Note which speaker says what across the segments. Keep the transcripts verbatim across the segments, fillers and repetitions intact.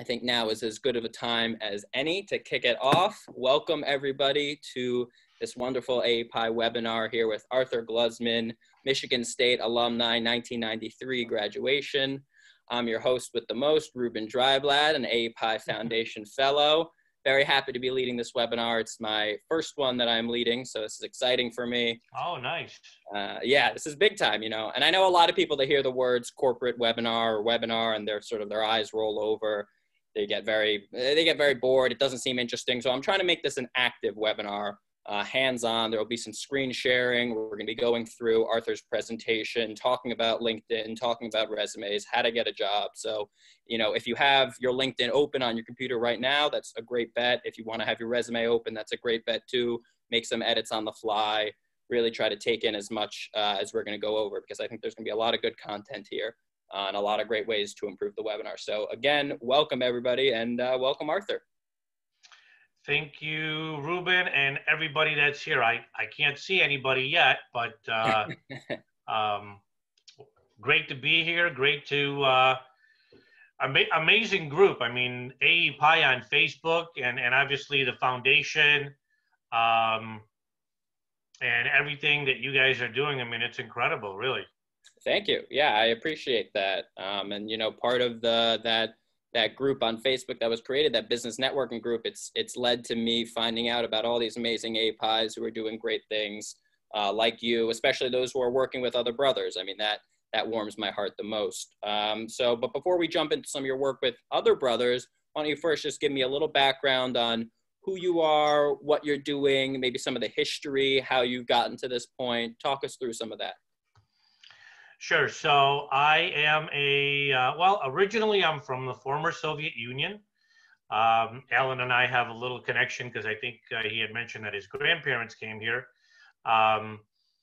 Speaker 1: I think now is as good of a time as any to kick it off. Welcome everybody to this wonderful A P I webinar here with Arthur Glusman, Michigan State alumni, nineteen ninety-three graduation. I'm your host with the most, Ruben Dryblad, an A P I Foundation Fellow. Very happy to be leading this webinar. It's my first one that I'm leading, so this is exciting for me.
Speaker 2: Oh, nice.
Speaker 1: Uh, yeah, this is big time, you know. And I know a lot of people that hear the words corporate webinar or webinar and they're sort of, their eyes roll over. They get very, they get very bored. It doesn't seem interesting. So I'm trying to make this an active webinar, uh, hands-on. There will be some screen sharing. We're going to be going through Arthur's presentation, talking about LinkedIn, talking about resumes, how to get a job. So, you know, if you have your LinkedIn open on your computer right now, that's a great bet. If you want to have your resume open, that's a great bet too. Make some edits on the fly. Really try to take in as much uh, as we're going to go over, because I think there's going to be a lot of good content here. Uh, and a lot of great ways to improve the webinar. So again, welcome everybody, and uh, welcome Arthur.
Speaker 2: Thank you, Ruben, and everybody that's here. I, I can't see anybody yet, but uh, um, great to be here. Great to, uh, ama amazing group. I mean, A E P I on Facebook, and, and obviously the foundation, um, and everything that you guys are doing. I mean, it's incredible, really.
Speaker 1: Thank you. Yeah, I appreciate that. Um, and you know, part of the that that group on Facebook that was created, that business networking group, it's it's led to me finding out about all these amazing A P Is who are doing great things, uh, like you, especially those who are working with other brothers. I mean, that that warms my heart the most. Um, so, but before we jump into some of your work with other brothers, why don't you first just give me a little background on who you are, what you're doing, maybe some of the history, how you've gotten to this point. Talk us through some of that.
Speaker 2: Sure. So I am a, uh, well, originally I'm from the former Soviet Union. Um, Alan and I have a little connection because I think uh, he had mentioned that his grandparents came here. Um,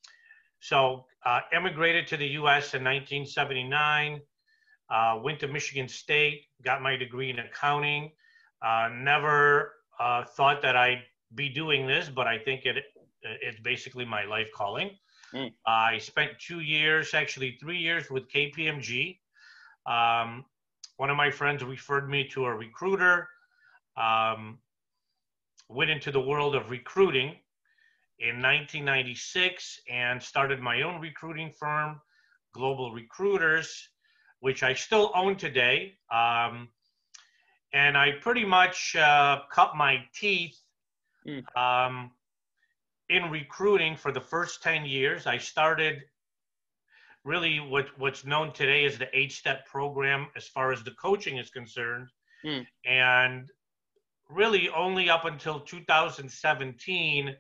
Speaker 2: so uh, emigrated to the U S in nineteen seventy-nine, uh, went to Michigan State, got my degree in accounting. Uh, never uh, thought that I'd be doing this, but I think it it's basically my life calling. Mm. I spent two years, actually three years with K P M G. Um, one of my friends referred me to a recruiter, um, went into the world of recruiting in nineteen ninety-six and started my own recruiting firm, Global Recruiters, which I still own today. Um, and I pretty much uh, cut my teeth mm. um, in recruiting for the first ten years. I started really what, what's known today as the eight-step program as far as the coaching is concerned. Mm. And really only up until two thousand seventeen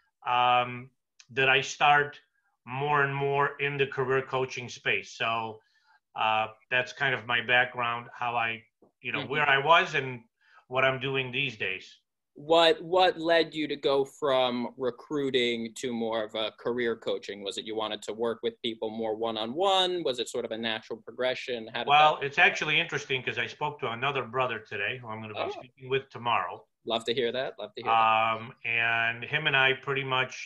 Speaker 2: um, did I start more and more in the career coaching space. So uh, that's kind of my background, how I, you know, mm-hmm. where I was and what I'm doing these days.
Speaker 1: What what led you to go from recruiting to more of a career coaching? Was it you wanted to work with people more one-on-one? Was it sort of a natural progression? How did
Speaker 2: well,
Speaker 1: that...
Speaker 2: it's actually interesting because I spoke to another brother today who I'm going to be oh. speaking with tomorrow.
Speaker 1: Love to hear that. Love to hear
Speaker 2: um, that. And him and I pretty much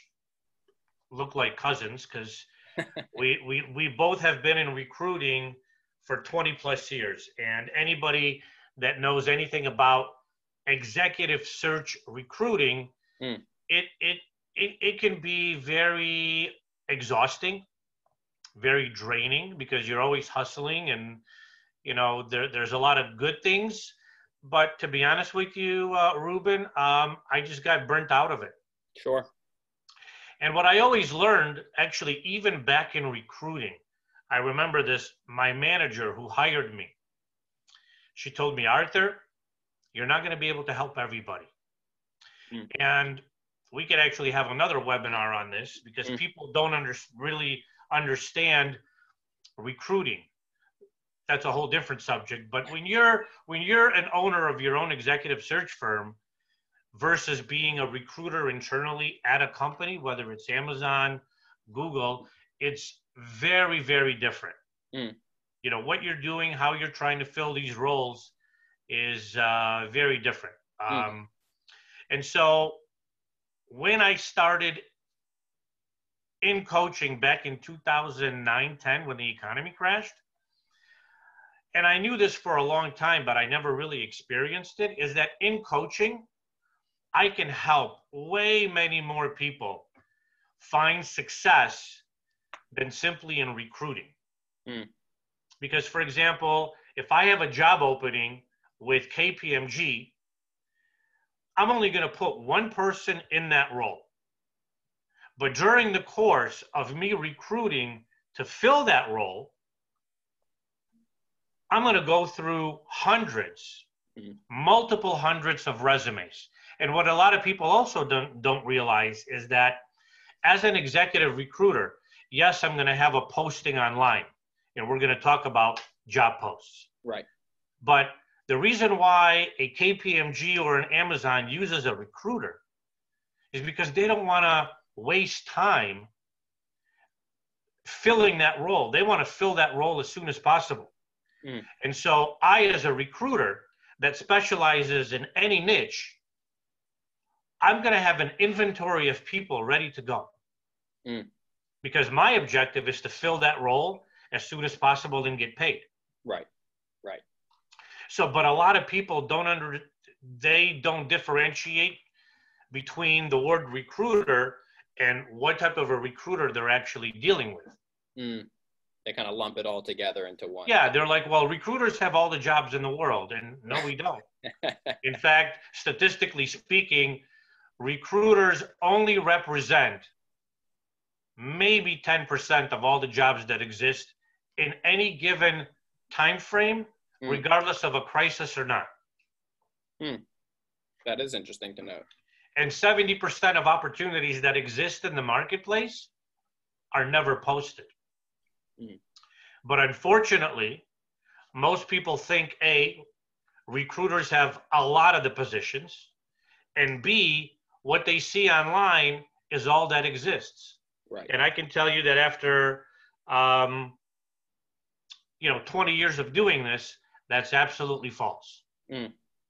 Speaker 2: look like cousins because we, we, we both have been in recruiting for twenty plus years. And anybody that knows anything about executive search recruiting, mm. it, it, it, it can be very exhausting, very draining because you're always hustling and, you know, there, there's a lot of good things. But to be honest with you, uh, Ruben, um, I just got burnt out of it.
Speaker 1: Sure.
Speaker 2: And what I always learned, actually, even back in recruiting, I remember this, my manager who hired me, she told me, Arthur, you're not going to be able to help everybody. Mm. And we could actually have another webinar on this because mm. people don't under, really understand recruiting. That's a whole different subject. But when you're, when you're an owner of your own executive search firm versus being a recruiter internally at a company, whether it's Amazon, Google, it's very, very different. Mm. You know, what you're doing, how you're trying to fill these roles is uh, very different. Um, mm. And so when I started in coaching back in two thousand nine, ten, when the economy crashed, and I knew this for a long time, but I never really experienced it, is that in coaching, I can help way many more people find success than simply in recruiting.
Speaker 1: Mm.
Speaker 2: Because, for example, if I have a job opening with K P M G, I'm only going to put one person in that role. But during the course of me recruiting to fill that role, I'm going to go through hundreds, mm. multiple hundreds of resumes. And what a lot of people also don't, don't realize is that as an executive recruiter, yes, I'm going to have a posting online, and we're going to talk about job posts.
Speaker 1: Right.
Speaker 2: But the reason why a K P M G or an Amazon uses a recruiter is because they don't want to waste time filling that role. They want to fill that role as soon as possible. Mm. And so I, as a recruiter that specializes in any niche, I'm going to have an inventory of people ready to go. Mm. Because my objective is to fill that role as soon as possible and get paid.
Speaker 1: Right, right.
Speaker 2: So, but a lot of people don't under, they don't differentiate between the word recruiter and what type of a recruiter they're actually dealing with.
Speaker 1: Mm. They kind of lump it all together into one.
Speaker 2: Yeah, they're like, well, recruiters have all the jobs in the world. And no, we don't. In fact, statistically speaking, recruiters only represent maybe ten percent of all the jobs that exist in any given time frame, mm. regardless of a crisis or not.
Speaker 1: Hmm. That is interesting to note.
Speaker 2: And seventy percent of opportunities that exist in the marketplace are never posted. Mm. But unfortunately, most people think, A, recruiters have a lot of the positions, and B, what they see online is all that exists.
Speaker 1: Right.
Speaker 2: And I can tell you that after, um, you know, twenty years of doing this, that's absolutely false.
Speaker 1: Mm.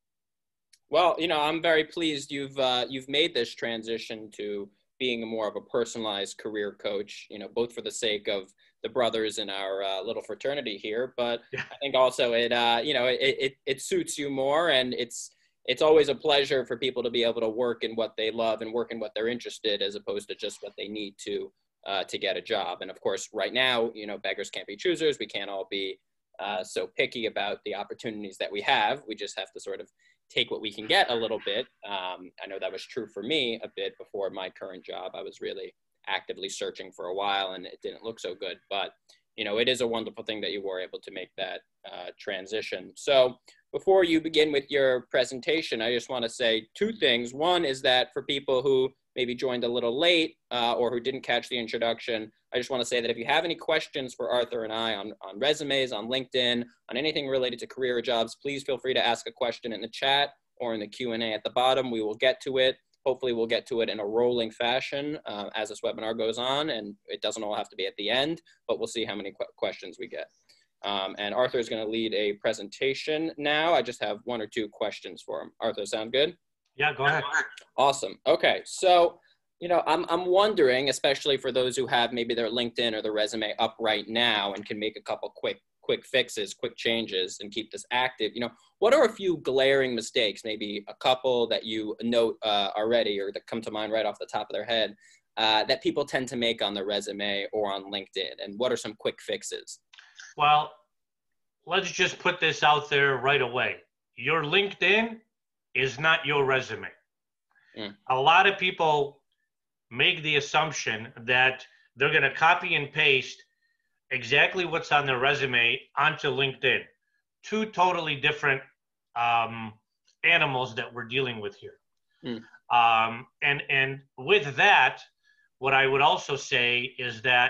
Speaker 1: Well, you know, I'm very pleased you've uh, you've made this transition to being more of a personalized career coach, you know, both for the sake of the brothers in our uh, little fraternity here, but yeah. I think also it, uh, you know, it, it, it suits you more, and it's, it's always a pleasure for people to be able to work in what they love and work in what they're interested, as opposed to just what they need to, uh, to get a job. And of course, right now, you know, beggars can't be choosers. We can't all be uh, so picky about the opportunities that we have. We just have to sort of take what we can get a little bit. Um, I know that was true for me a bit before my current job. I was really actively searching for a while and it didn't look so good, but you know, it is a wonderful thing that you were able to make that uh, transition. So before you begin with your presentation, I just want to say two things. One is that for people who maybe joined a little late uh, or who didn't catch the introduction, I just want to say that if you have any questions for Arthur and I on, on resumes, on LinkedIn, on anything related to career or jobs, please feel free to ask a question in the chat or in the Q and A at the bottom. We will get to it. Hopefully we'll get to it in a rolling fashion uh, as this webinar goes on, and it doesn't all have to be at the end, but we'll see how many qu questions we get. Um, and Arthur is going to lead a presentation now. I just have one or two questions for him. Arthur, sound good?
Speaker 2: Yeah, go ahead.
Speaker 1: Awesome. Okay, so you know, I'm I'm wondering, especially for those who have maybe their LinkedIn or their resume up right now and can make a couple quick quick fixes, quick changes, and keep this active. You know, what are a few glaring mistakes, maybe a couple that you note uh, already or that come to mind right off the top of their head uh, that people tend to make on their resume or on LinkedIn? And what are some quick fixes?
Speaker 2: Well, let's just put this out there right away. Your LinkedIn is not your resume. Mm. A lot of people make the assumption that they're going to copy and paste exactly what's on their resume onto LinkedIn. Two totally different um, animals that we're dealing with here. Mm. Um, and, and with that, what I would also say is that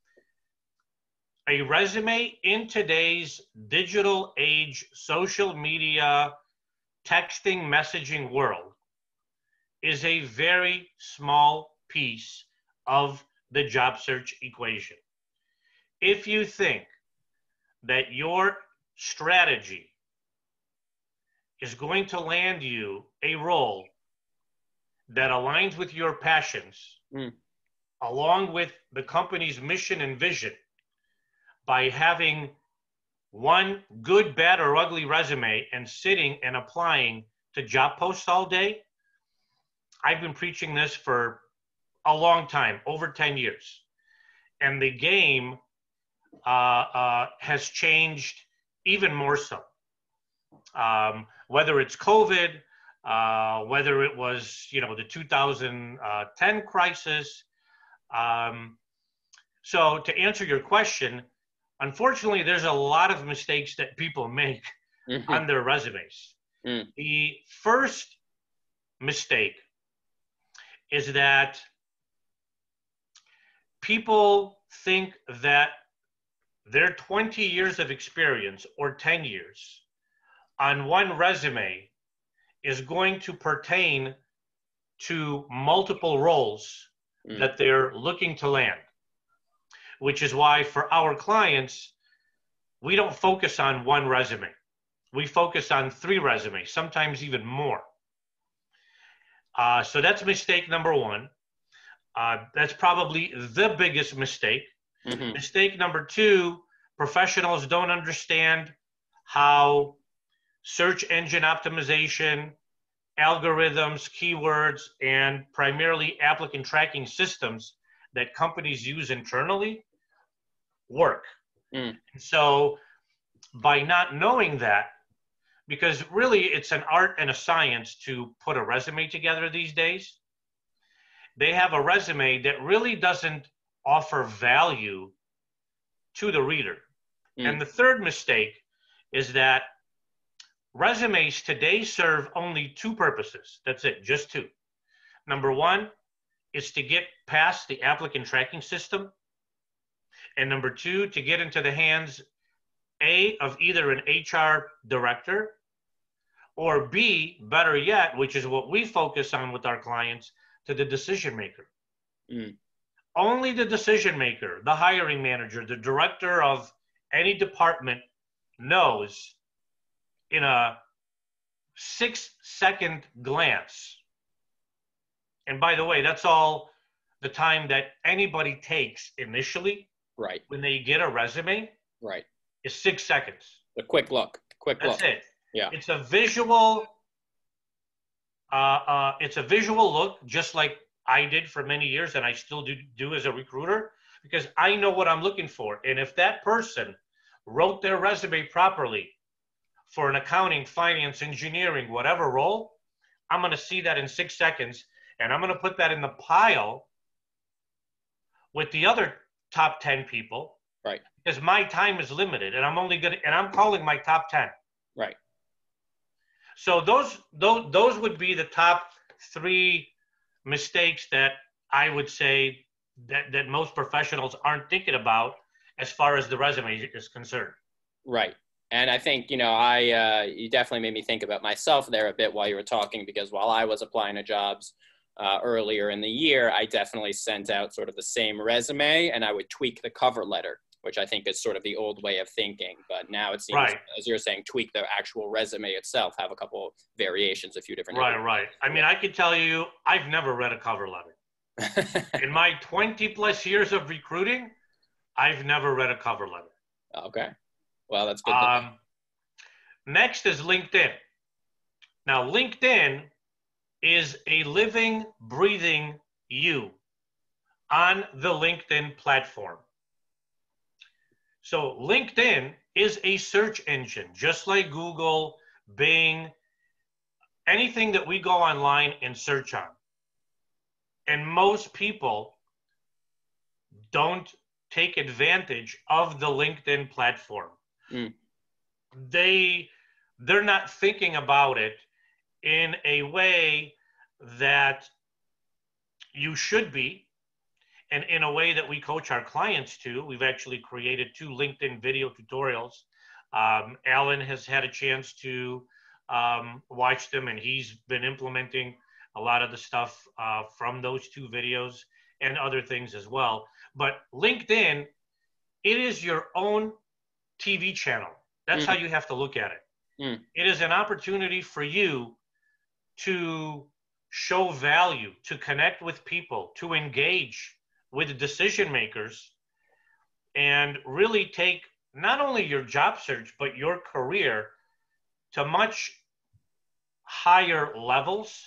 Speaker 2: a resume in today's digital age, social media, texting, messaging world is a very small piece of the job search equation. If you think that your strategy is going to land you a role that aligns with your passions, mm. along with the company's mission and vision, by having one good, bad, or ugly resume and sitting and applying to job posts all day. I've been preaching this for a long time, over ten years. And the game uh, uh, has changed even more so. Um, whether it's COVID, uh, whether it was, you know, the two thousand ten crisis. Um, so to answer your question, unfortunately, there's a lot of mistakes that people make mm-hmm. on their resumes. Mm. The first mistake is that people think that their twenty years of experience or ten years on one resume is going to pertain to multiple roles mm. that they're looking to land, which is why for our clients, we don't focus on one resume. We focus on three resumes, sometimes even more. Uh, so that's mistake number one. Uh, that's probably the biggest mistake. Mm-hmm. Mistake number two, professionals don't understand how search engine optimization, algorithms, keywords, and primarily applicant tracking systems that companies use internally work. Mm. So by not knowing that, because really it's an art and a science to put a resume together these days, they have a resume that really doesn't offer value to the reader. Mm. And the third mistake is that resumes today serve only two purposes. That's it, just two. Number one is to get past the applicant tracking system. And number two, to get into the hands, A, of either an H R director, or B, better yet, which is what we focus on with our clients, to the decision maker. Mm. Only the decision maker, the hiring manager, the director of any department knows in a six second glance. And by the way, that's all the time that anybody takes initially.
Speaker 1: Right.
Speaker 2: When they get a resume.
Speaker 1: Right.
Speaker 2: Is six seconds.
Speaker 1: A quick look. Quick
Speaker 2: that's
Speaker 1: look.
Speaker 2: That's it.
Speaker 1: Yeah.
Speaker 2: It's a visual, uh, uh, it's a visual look, just like I did for many years and I still do, do as a recruiter, because I know what I'm looking for. And if that person wrote their resume properly for an accounting, finance, engineering, whatever role, I'm going to see that in six seconds. And I'm going to put that in the pile with the other top ten people.
Speaker 1: Right.
Speaker 2: Because my time is limited and I'm only going to, and I'm calling my top ten.
Speaker 1: Right.
Speaker 2: So those, those, those would be the top three mistakes that I would say that, that most professionals aren't thinking about as far as the resume is concerned.
Speaker 1: Right. And I think, you know, I, uh, you definitely made me think about myself there a bit while you were talking, because while I was applying to jobs uh, earlier in the year, I definitely sent out sort of the same resume and I would tweak the cover letter, which I think is sort of the old way of thinking. But now it seems, right. as you're saying, tweak the actual resume itself, have a couple variations, a few different.
Speaker 2: Right, areas. Right. I mean, I can tell you, I've never read a cover letter. In my twenty plus years of recruiting, I've never read a cover letter.
Speaker 1: Okay. Well, that's good.
Speaker 2: Um, next is LinkedIn. Now, LinkedIn is a living, breathing you on the LinkedIn platform. So LinkedIn is a search engine, just like Google, Bing, anything that we go online and search on. And most people don't take advantage of the LinkedIn platform. Mm. They, they're not thinking about it in a way that you should be, and in a way that we coach our clients to. We've actually created two LinkedIn video tutorials. Um, Alan has had a chance to um, watch them, and he's been implementing a lot of the stuff uh, from those two videos and other things as well. But LinkedIn, it is your own T V channel. That's mm. how you have to look at it. Mm. It is an opportunity for you to show value, to connect with people, to engage with decision makers, and really take not only your job search, but your career to much higher levels.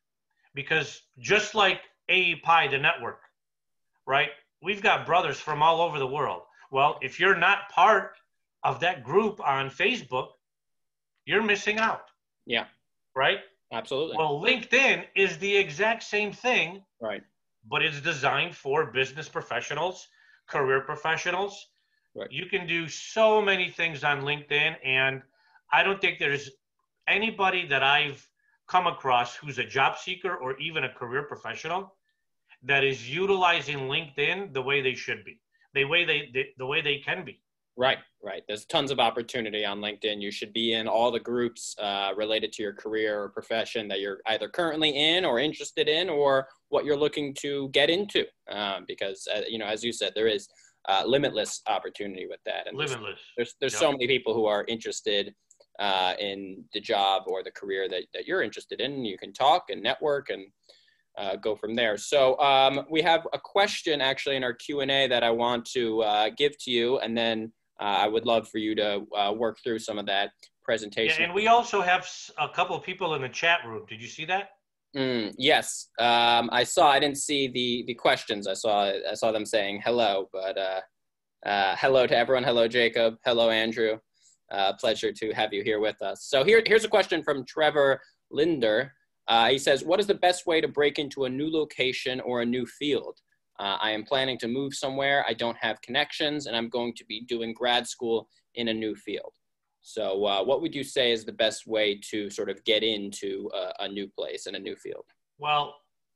Speaker 2: Because just like A E Pi, the network, right? We've got brothers from all over the world. Well, if you're not part of that group on Facebook, you're missing out.
Speaker 1: Yeah.
Speaker 2: Right?
Speaker 1: Absolutely.
Speaker 2: Well, LinkedIn is the exact same thing.
Speaker 1: Right.
Speaker 2: But it's designed for business professionals, career professionals.
Speaker 1: Right.
Speaker 2: You can do so many things on LinkedIn, and I don't think there's anybody that I've come across who's a job seeker or even a career professional that is utilizing LinkedIn the way they should be, the way they, the, the way they can be.
Speaker 1: Right, right. There's tons of opportunity on LinkedIn. You should be in all the groups uh, related to your career or profession that you're either currently in or interested in, or what you're looking to get into. Um, because, uh, you know, as you said, there is uh, limitless opportunity with that. And
Speaker 2: limitless.
Speaker 1: There's, there's, there's yep. so many people who are interested uh, in the job or the career that, that you're interested in. You can talk and network and uh, go from there. So um, we have a question actually in our Q and A that I want to uh, give to you, and then Uh, I would love for you to uh, work through some of that presentation.
Speaker 2: Yeah, and we also have a couple of people in the chat room. Did you see that?
Speaker 1: Mm, yes, um, I saw. I didn't see the the questions. I saw I saw them saying hello, but uh, uh, hello to everyone. Hello, Jacob. Hello, Andrew. Uh, pleasure to have you here with us. So here here's a question from Trevor Linder. Uh, he says, "What is the best way to break into a new location or a new field? Uh, I am planning to move somewhere. I don't have connections, and I'm going to be doing grad school in a new field." So uh, what would you say is the best way to sort of get into a, a new place and a new field?
Speaker 2: Well,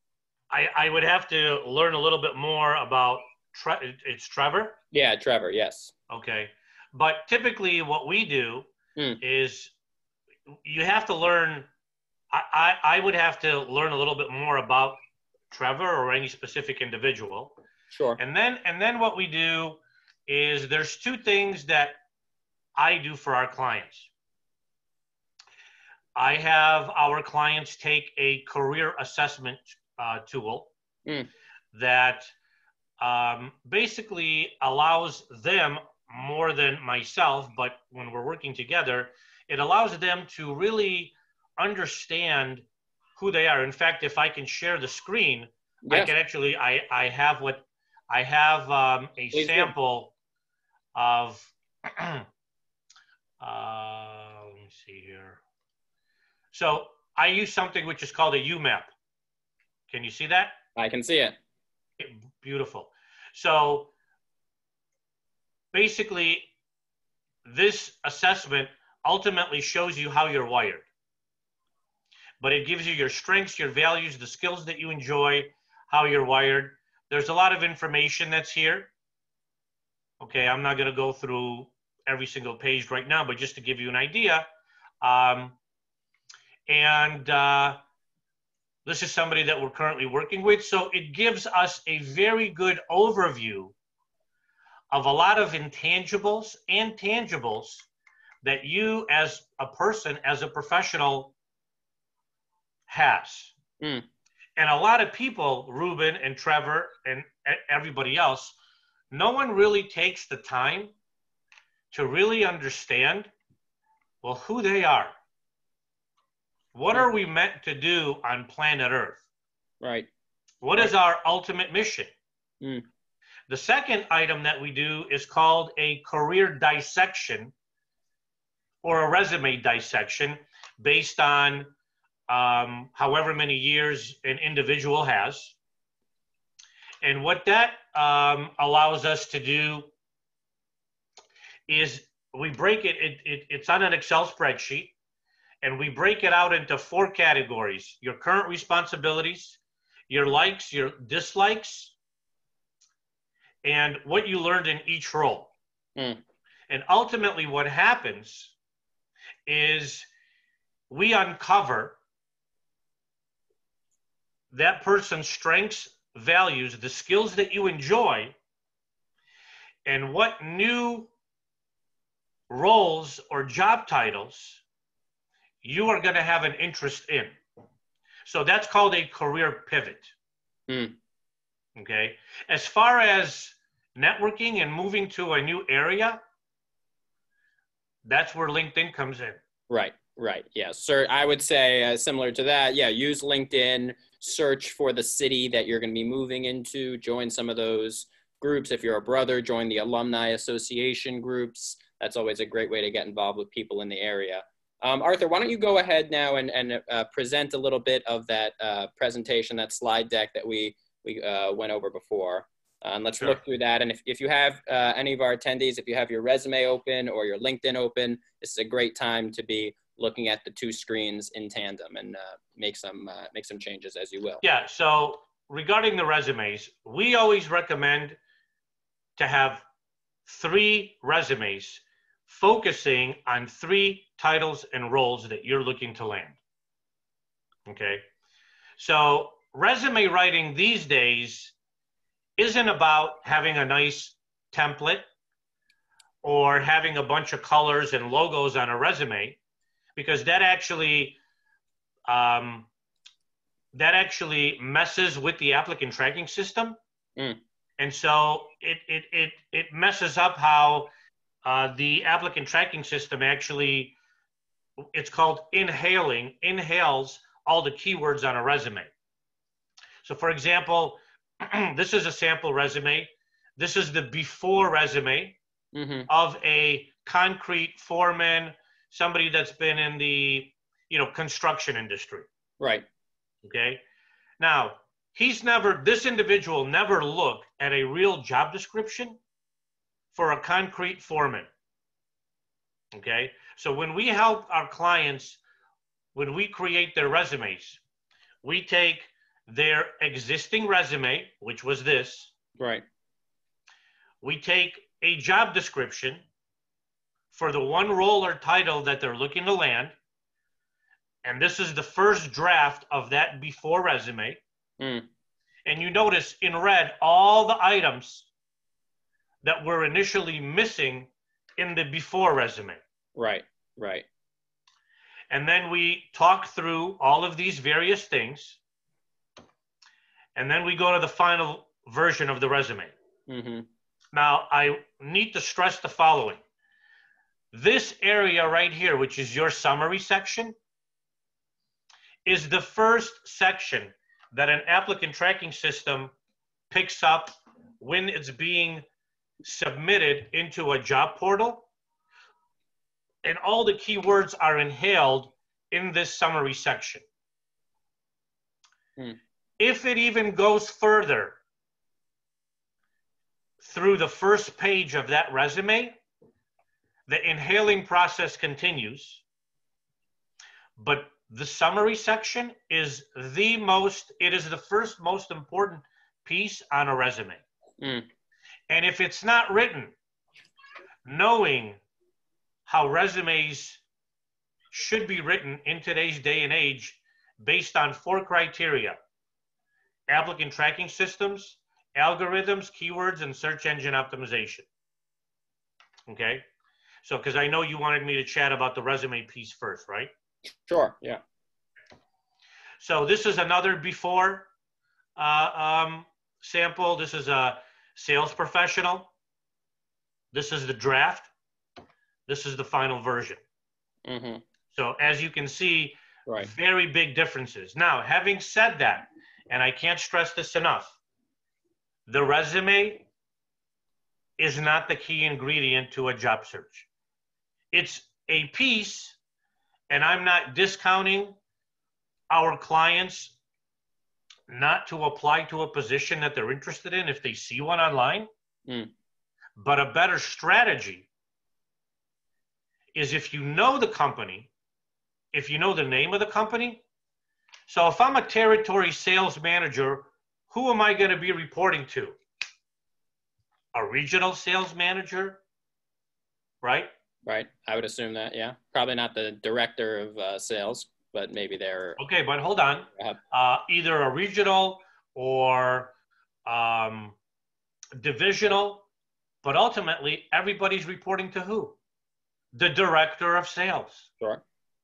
Speaker 2: I, I would have to learn a little bit more about, Tre- it's Trevor?
Speaker 1: Yeah, Trevor, yes.
Speaker 2: Okay. But typically what we do
Speaker 1: mm.
Speaker 2: is you have to learn, I, I, I would have to learn a little bit more about Trevor or any specific individual.
Speaker 1: Sure.
Speaker 2: And then and then what we do is there's two things that I do for our clients. I have our clients take a career assessment uh, tool
Speaker 1: mm.
Speaker 2: that um, basically allows them, more than myself, but when we're working together, it allows them to really understand who they are. In fact, if I can share the screen, yeah. I can actually, I, I have what, I have um, a Please sample do. of, uh, let me see here. So I use something which is called a U map. Can you see that?
Speaker 1: I can see it.
Speaker 2: it beautiful. So basically, this assessment ultimately shows you how you're wired. But it gives you your strengths, your values, the skills that you enjoy, how you're wired. There's a lot of information that's here. Okay, I'm not going to go through every single page right now, but just to give you an idea. Um, and uh, this is somebody that we're currently working with. So it gives us a very good overview of a lot of intangibles and tangibles that you as a person, as a professional, has.
Speaker 1: Mm.
Speaker 2: And a lot of people, Ruben and Trevor and everybody else, no one really takes the time to really understand, well, who they are. What are we meant to do on planet Earth?
Speaker 1: Right.
Speaker 2: What
Speaker 1: right.
Speaker 2: is our ultimate mission?
Speaker 1: Mm.
Speaker 2: The second item that we do is called a career dissection or a resume dissection based on um, however many years an individual has. And what that um, allows us to do is we break it, it, it, it's on an Excel spreadsheet, and we break it out into four categories: your current responsibilities, your likes, your dislikes, and what you learned in each role.
Speaker 1: Mm.
Speaker 2: And ultimately what happens is we uncover that person's strengths, values, the skills that you enjoy, and what new roles or job titles you are going to have an interest in. So that's called a career pivot.
Speaker 1: Mm.
Speaker 2: Okay. As far as networking and moving to a new area, That's where LinkedIn comes in.
Speaker 1: Right, right. Yeah. Sir, I would say uh, similar to that. Yeah. Use LinkedIn, search for the city that you're going to be moving into, join some of those groups. If you're a brother, join the alumni association groups. That's always a great way to get involved with people in the area. Um, Arthur, why don't you go ahead now and, and uh, present a little bit of that uh, presentation, that slide deck that we, we uh, went over before. Uh, and let's
Speaker 2: Sure.
Speaker 1: look through that. And if, if you have uh, any of our attendees, if you have your resume open or your LinkedIn open, this is a great time to be looking at the two screens in tandem and uh, make some uh, make some changes as you will.
Speaker 2: Yeah, so regarding the resumes, we always recommend to have three resumes focusing on three titles and roles that you're looking to land. Okay, so resume writing these days isn't about having a nice template or having a bunch of colors and logos on a resume, because that actually um, that actually messes with the applicant tracking system.
Speaker 1: Mm.
Speaker 2: And so it, it, it, it messes up how uh, the applicant tracking system actually, it's called inhaling, inhales all the keywords on a resume. So for example, this is a sample resume. This is the before resume mm-hmm. of a concrete foreman, somebody that's been in the, you know, construction industry.
Speaker 1: Right.
Speaker 2: Okay. Now, he's never, this individual never looked at a real job description for a concrete foreman. Okay. So when we help our clients, when we create their resumes, we take their existing resume, which was this.
Speaker 1: Right.
Speaker 2: We take a job description for the one role or title that they're looking to land. And this is the first draft of that before resume. Mm. And you notice in red all the items that were initially missing in the before resume.
Speaker 1: Right, right.
Speaker 2: And then we talk through all of these various things. And then we go to the final version of the resume. Mm-hmm. Now, I need to stress the following. This area right here, which is your summary section, is the first section that an applicant tracking system picks up when it's being submitted into a job portal. And all the keywords are inhaled in this summary section. Hmm. If it even goes further through the first page of that resume, the inhaling process continues, but the summary section is the most, it is the first most important piece on a resume. Mm. And if it's not written, knowing how resumes should be written in today's day and age based on four criteria: applicant tracking systems, algorithms, keywords, and search engine optimization. Okay? So, because I know you wanted me to chat about the resume piece first, right?
Speaker 1: Sure, yeah.
Speaker 2: So this is another before uh, um, sample. This is a sales professional. This is the draft. This is the final version. Mm-hmm. So as you can see, right. Very big differences. Now, having said that, and I can't stress this enough, the resume is not the key ingredient to a job search. It's a piece, and I'm not discounting our clients not to apply to a position that they're interested in if they see one online. Mm. But a better strategy is if you know the company, if you know the name of the company. So if I'm a territory sales manager, who am I going to be reporting to? A regional sales manager, right?
Speaker 1: Right. I would assume that, yeah. Probably not the director of uh, sales, but maybe they're...
Speaker 2: Okay, but hold on. Uh, either a regional or um, divisional, but ultimately everybody's reporting to who? The director of sales.
Speaker 1: Sure.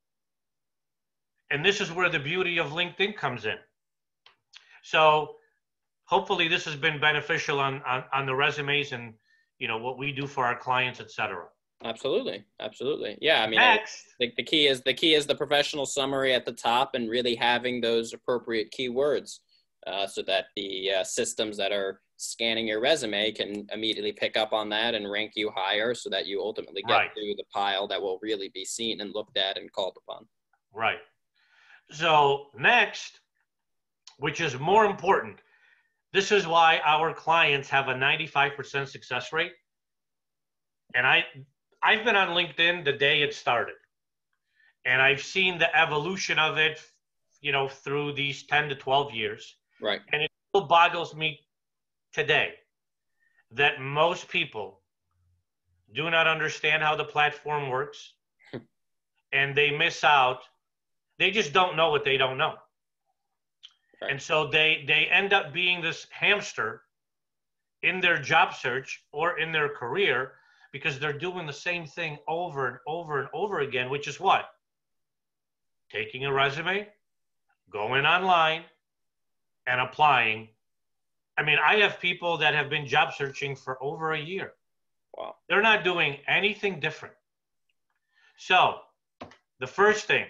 Speaker 2: And this is where the beauty of LinkedIn comes in. So hopefully this has been beneficial on, on, on the resumes and, you know, what we do for our clients, et cetera.
Speaker 1: Absolutely. Absolutely. Yeah. I mean, I,
Speaker 2: Next,
Speaker 1: the, the key is the key is the professional summary at the top and really having those appropriate keywords uh, so that the uh, systems that are scanning your resume can immediately pick up on that and rank you higher so that you ultimately get
Speaker 2: right,
Speaker 1: to the pile that will really be seen and looked at and called upon.
Speaker 2: right. So next, which is more important, this is why our clients have a ninety-five percent success rate. And I, I've been on LinkedIn the day it started, and I've seen the evolution of it, you know, through these ten to twelve years.
Speaker 1: Right.
Speaker 2: And it still boggles me today that most people do not understand how the platform works, and they miss out. They just don't know what they don't know.
Speaker 1: Right.
Speaker 2: And so they, they end up being this hamster in their job search or in their career because they're doing the same thing over and over and over again, which is what? Taking a resume, going online, and applying. I mean, I have people that have been job searching for over a year.
Speaker 1: Wow.
Speaker 2: They're not doing anything different. So the first thing,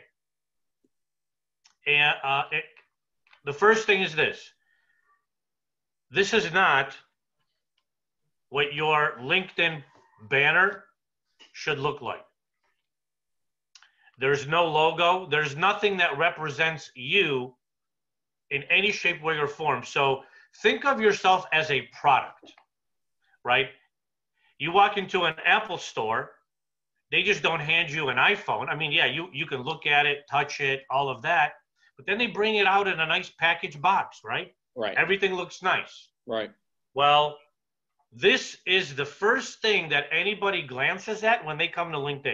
Speaker 2: and uh, it, the first thing is this. This is not what your LinkedIn banner should look like. There's no logo. There's nothing that represents you in any shape, way, or form. So think of yourself as a product, right? You walk into an Apple store, they just don't hand you an iPhone. I mean, yeah, you, you can look at it, touch it, all of that, but then they bring it out in a nice package box, right?
Speaker 1: Right.
Speaker 2: Everything looks nice.
Speaker 1: Right.
Speaker 2: Well, this is the first thing that anybody glances at when they come to LinkedIn,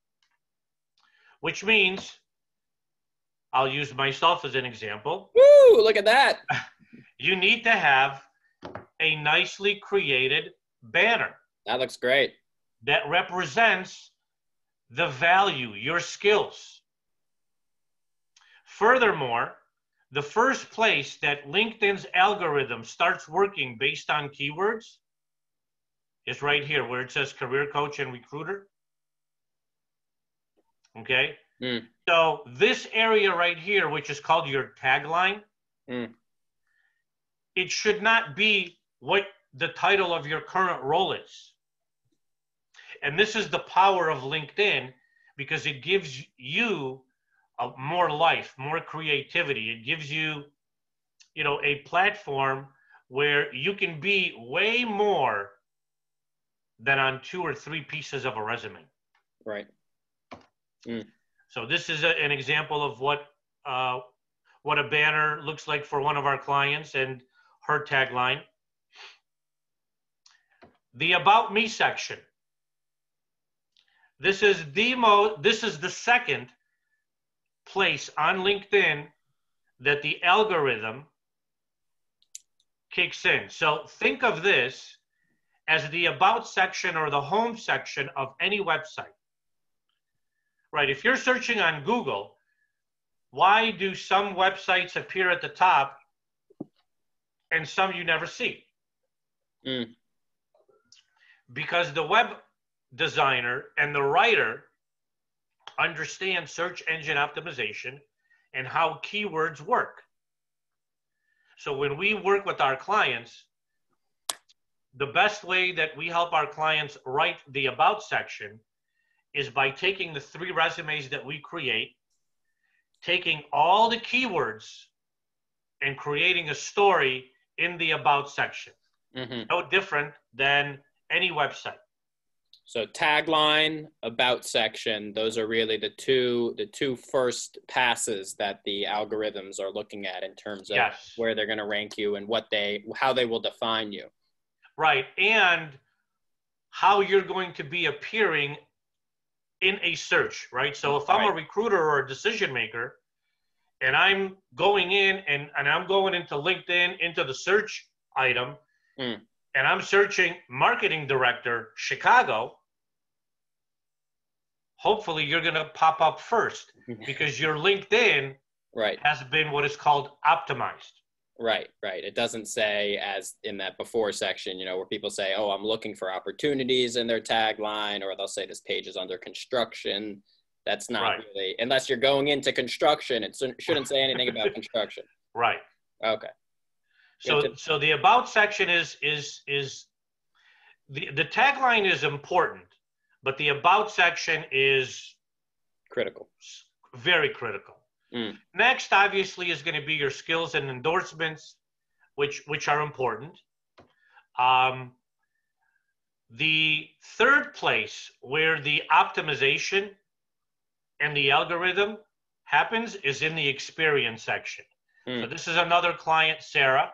Speaker 2: which means I'll use myself as an example.
Speaker 1: Woo, look at that.
Speaker 2: You need to have a nicely created banner
Speaker 1: That looks great.
Speaker 2: that represents the value, your skills. Furthermore, the first place that LinkedIn's algorithm starts working based on keywords is right here where it says career coach and recruiter. Okay.
Speaker 1: Mm.
Speaker 2: So this area right here, which is called your tagline,
Speaker 1: Mm.
Speaker 2: it should not be what the title of your current role is. And this is the power of LinkedIn because it gives you a, more life, more creativity. It gives you, you know, a platform where you can be way more than on two or three pieces of a resume.
Speaker 1: Right. Mm.
Speaker 2: So this is a, an example of what uh, what a banner looks like for one of our clients and her tagline. The About Me section. This is the mo this is the second place on LinkedIn that the algorithm kicks in. So think of this as the About section or the Home section of any website. Right, if you're searching on Google, why do some websites appear at the top and some you never see?
Speaker 1: Mm.
Speaker 2: Because the web designer and the writer understand search engine optimization and how keywords work. So when we work with our clients, the best way that we help our clients write the About section is by taking the three resumes that we create, taking all the keywords and creating a story in the About section.
Speaker 1: Mm-hmm.
Speaker 2: No different than any website.
Speaker 1: So tagline, About section, those are really the two the two first passes that the algorithms are looking at in terms of
Speaker 2: Yes.
Speaker 1: where they're going to rank you and what they how they will define you.
Speaker 2: Right, and how you're going to be appearing in a search, right? So if I'm
Speaker 1: Right.
Speaker 2: a recruiter or a decision maker and I'm going in and, and I'm going into LinkedIn, into the search item,
Speaker 1: Mm.
Speaker 2: and I'm searching marketing director, Chicago, hopefully you're going to pop up first because your LinkedIn
Speaker 1: Right.
Speaker 2: has been what is called optimized.
Speaker 1: Right, right. It doesn't say, as in that before section, you know, where people say, oh, I'm looking for opportunities in their tagline, or they'll say this page is under construction. That's not
Speaker 2: Right.
Speaker 1: really, unless you're going into construction, it shouldn't say anything about construction.
Speaker 2: Right.
Speaker 1: Okay.
Speaker 2: So, so the about section is, is, is the, the tagline is important, but the about section is
Speaker 1: critical.
Speaker 2: Very critical.
Speaker 1: Mm.
Speaker 2: Next, obviously, is going to be your skills and endorsements, which, which are important. Um, the third place where the optimization and the algorithm happens is in the experience section. Mm. So this is another client, Sarah.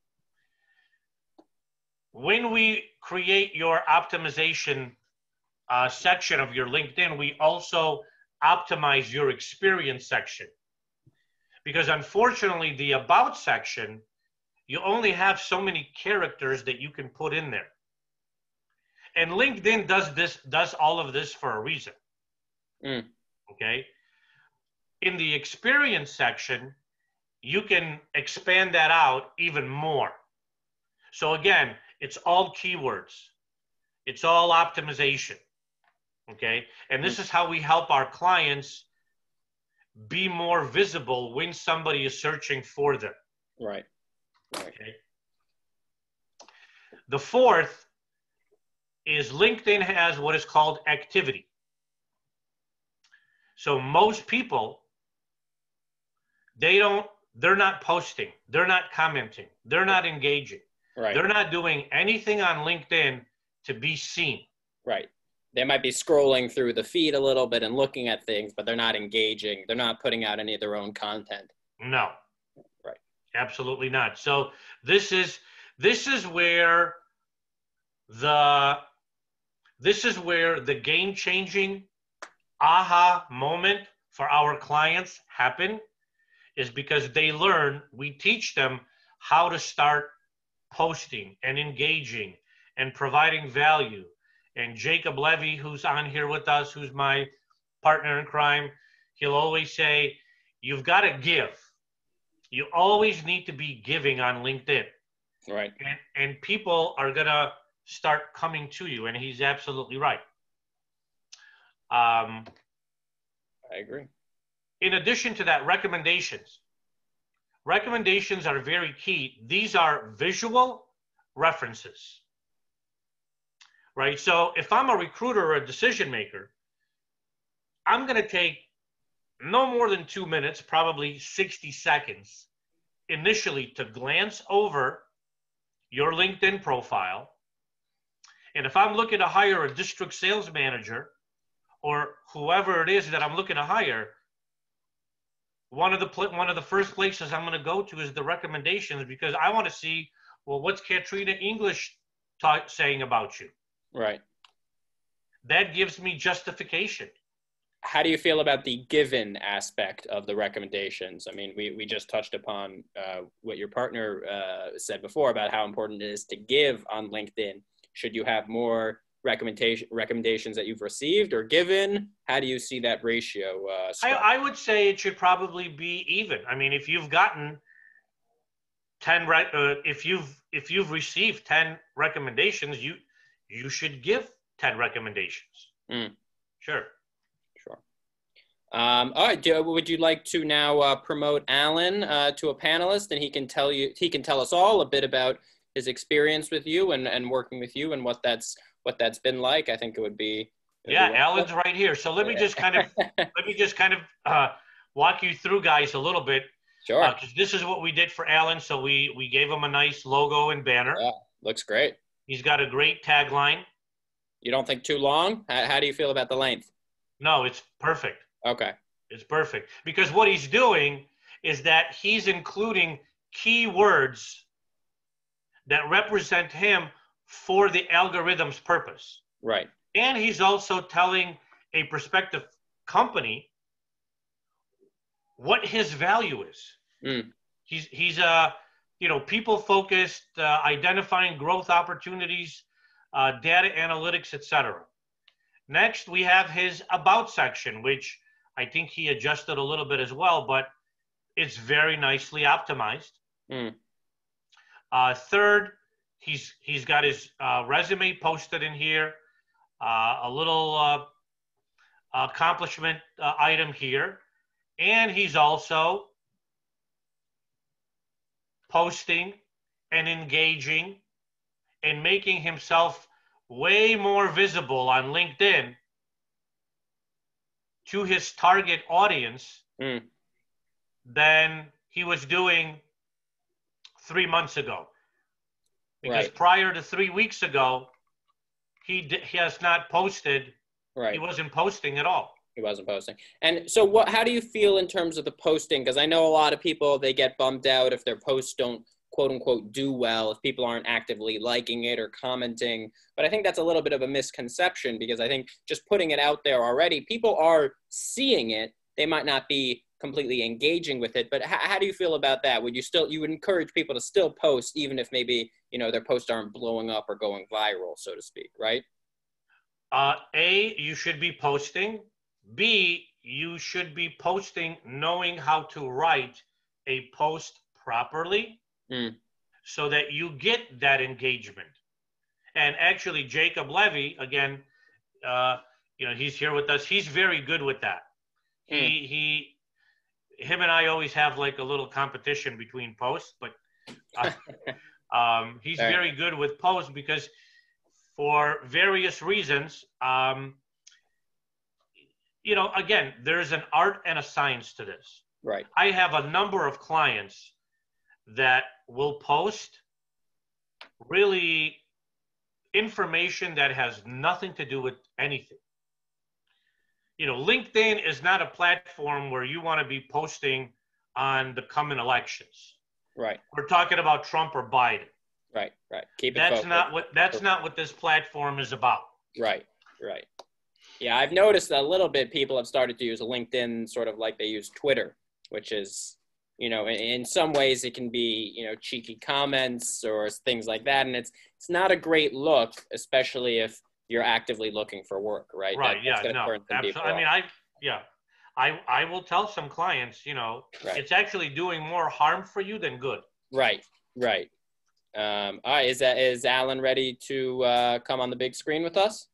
Speaker 2: When we create your optimization uh, section of your LinkedIn, we also optimize your experience section. Because unfortunately, the about section, you only have so many characters that you can put in there. And LinkedIn does this, does all of this for a reason.
Speaker 1: Mm.
Speaker 2: Okay. In the experience section, you can expand that out even more. So again, it's all keywords. It's all optimization. Okay. And this is how we help our clients be more visible when somebody is searching for them.
Speaker 1: Right. Right.
Speaker 2: Okay. The fourth is LinkedIn has what is called activity. So most people, they don't, they're not posting, they're not commenting, they're not engaging.
Speaker 1: Right.
Speaker 2: They're not doing anything on LinkedIn to be seen.
Speaker 1: Right. They might be scrolling through the feed a little bit and looking at things, but they're not engaging. They're not putting out any of their own content.
Speaker 2: No.
Speaker 1: Right.
Speaker 2: Absolutely not. So this is this is where the this is where the game-changing aha moment for our clients happen, is because they learn, we teach them how to start posting and engaging and providing value. And Jacob Levy, who's on here with us, who's my partner in crime, he'll always say, you've got to give. You always need to be giving on LinkedIn.
Speaker 1: Right.
Speaker 2: And, and people are going to start coming to you. And he's absolutely right. Um,
Speaker 1: I agree.
Speaker 2: In addition to that, recommendations. Recommendations are very key. These are visual references. Right? So if I'm a recruiter or a decision maker, I'm going to take no more than two minutes, probably sixty seconds, initially to glance over your LinkedIn profile. And if I'm looking to hire a district sales manager or whoever it is that I'm looking to hire, one of the one of the first places I'm going to go to is the recommendations, because I want to see, well, what's Katrina English ta- saying about you?
Speaker 1: Right.
Speaker 2: That gives me justification.
Speaker 1: How do you feel about the given aspect of the recommendations? I mean, we, we just touched upon uh, what your partner uh, said before about how important it is to give on LinkedIn. Should you have more recommendation recommendations that you've received or given? How do you see that ratio? Uh,
Speaker 2: I, I would say it should probably be even. I mean, if you've gotten ten, re- uh, if you've if you've received ten recommendations, you you should give ten recommendations.
Speaker 1: Mm.
Speaker 2: Sure.
Speaker 1: Sure. Um, all right. Do, would you like to now uh, promote Alan uh, to a panelist, and he can tell you he can tell us all a bit about his experience with you and, and working with you and what that's what that's been like? I think it would be.
Speaker 2: Yeah, be Alan's right here. So let me just kind of let me just kind of uh, walk you through, guys, a little bit.
Speaker 1: Sure.
Speaker 2: Because uh, this is what we did for Alan. So we we gave him a nice logo and banner.
Speaker 1: Yeah, looks great.
Speaker 2: He's got a great tagline.
Speaker 1: You don't think too long? How, how do you feel about the length?
Speaker 2: No, it's perfect.
Speaker 1: Okay.
Speaker 2: It's perfect. Because what he's doing is that he's including keywords that represent him for the algorithm's purpose.
Speaker 1: Right.
Speaker 2: And he's also telling a prospective company what his value is.
Speaker 1: Mm.
Speaker 2: He's, he's uh, you know, people-focused, uh, identifying growth opportunities, uh, data analytics, et cetera. Next, we have his about section, which I think he adjusted a little bit as well, but it's very nicely optimized.
Speaker 1: Mm.
Speaker 2: Uh, third, he's he's got his uh, resume posted in here, uh, a little uh, accomplishment uh, item here, and he's also posting and engaging and making himself way more visible on LinkedIn to his target audience
Speaker 1: Mm.
Speaker 2: than he was doing three months ago. Because
Speaker 1: Right.
Speaker 2: prior to three weeks ago, he, d- he has not posted.
Speaker 1: Right.
Speaker 2: He wasn't posting at all.
Speaker 1: He wasn't posting. And so what, how do you feel in terms of the posting? Because I know a lot of people, they get bummed out if their posts don't, quote unquote, do well, if people aren't actively liking it or commenting. But I think that's a little bit of a misconception, because I think just putting it out there already, people are seeing it. They might not be completely engaging with it, but how, how do you feel about that? Would you still, you would encourage people to still post, even if maybe, you know, their posts aren't blowing up or going viral, so to speak, right?
Speaker 2: Uh, A, you should be posting. B, you should be posting knowing how to write a post properly
Speaker 1: Mm.
Speaker 2: so that you get that engagement. And actually, Jacob Levy, again, uh, you know, he's here with us. He's very good with that. He,
Speaker 1: Mm.
Speaker 2: he, him and I always have like a little competition between posts, but uh, um, he's
Speaker 1: All right.
Speaker 2: very good with posts because for various reasons, um, you know, again, there's an art and a science to this.
Speaker 1: Right.
Speaker 2: I have a number of clients that will post really information that has nothing to do with anything. You know, LinkedIn is not a platform where you want to be posting on the coming elections.
Speaker 1: Right.
Speaker 2: We're talking about Trump or Biden.
Speaker 1: Right. Right. Keep it
Speaker 2: That's
Speaker 1: focused.
Speaker 2: not what that's not what this platform is about.
Speaker 1: Right. Right. Yeah, I've noticed a little bit people have started to use LinkedIn sort of like they use Twitter, which is, you know, in, in some ways it can be, you know, cheeky comments or things like that. And it's it's not a great look, especially if you're actively looking for work, right?
Speaker 2: Right.
Speaker 1: That,
Speaker 2: Yeah.
Speaker 1: that's
Speaker 2: No.
Speaker 1: turn some
Speaker 2: Absolutely.
Speaker 1: people
Speaker 2: I mean,
Speaker 1: off.
Speaker 2: I yeah, I I will tell some clients, you know,
Speaker 1: Right.
Speaker 2: it's actually doing more harm for you than good.
Speaker 1: Right. Right. Um, all right. Is that is Alan ready to uh, come on the big screen with us?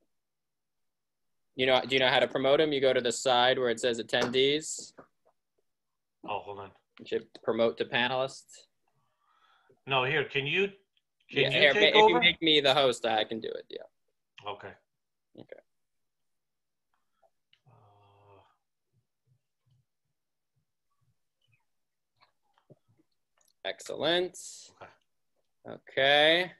Speaker 1: You know, do you know how to promote him? You go to the side where it says attendees.
Speaker 2: Oh, hold on.
Speaker 1: You should promote to panelists.
Speaker 2: No, here. Can you can
Speaker 1: Yeah,
Speaker 2: you
Speaker 1: here,
Speaker 2: take
Speaker 1: if
Speaker 2: over?
Speaker 1: you make me the host, I can do it. Yeah.
Speaker 2: Okay.
Speaker 1: Okay.
Speaker 2: Uh,
Speaker 1: Excellent.
Speaker 2: okay.
Speaker 1: Okay.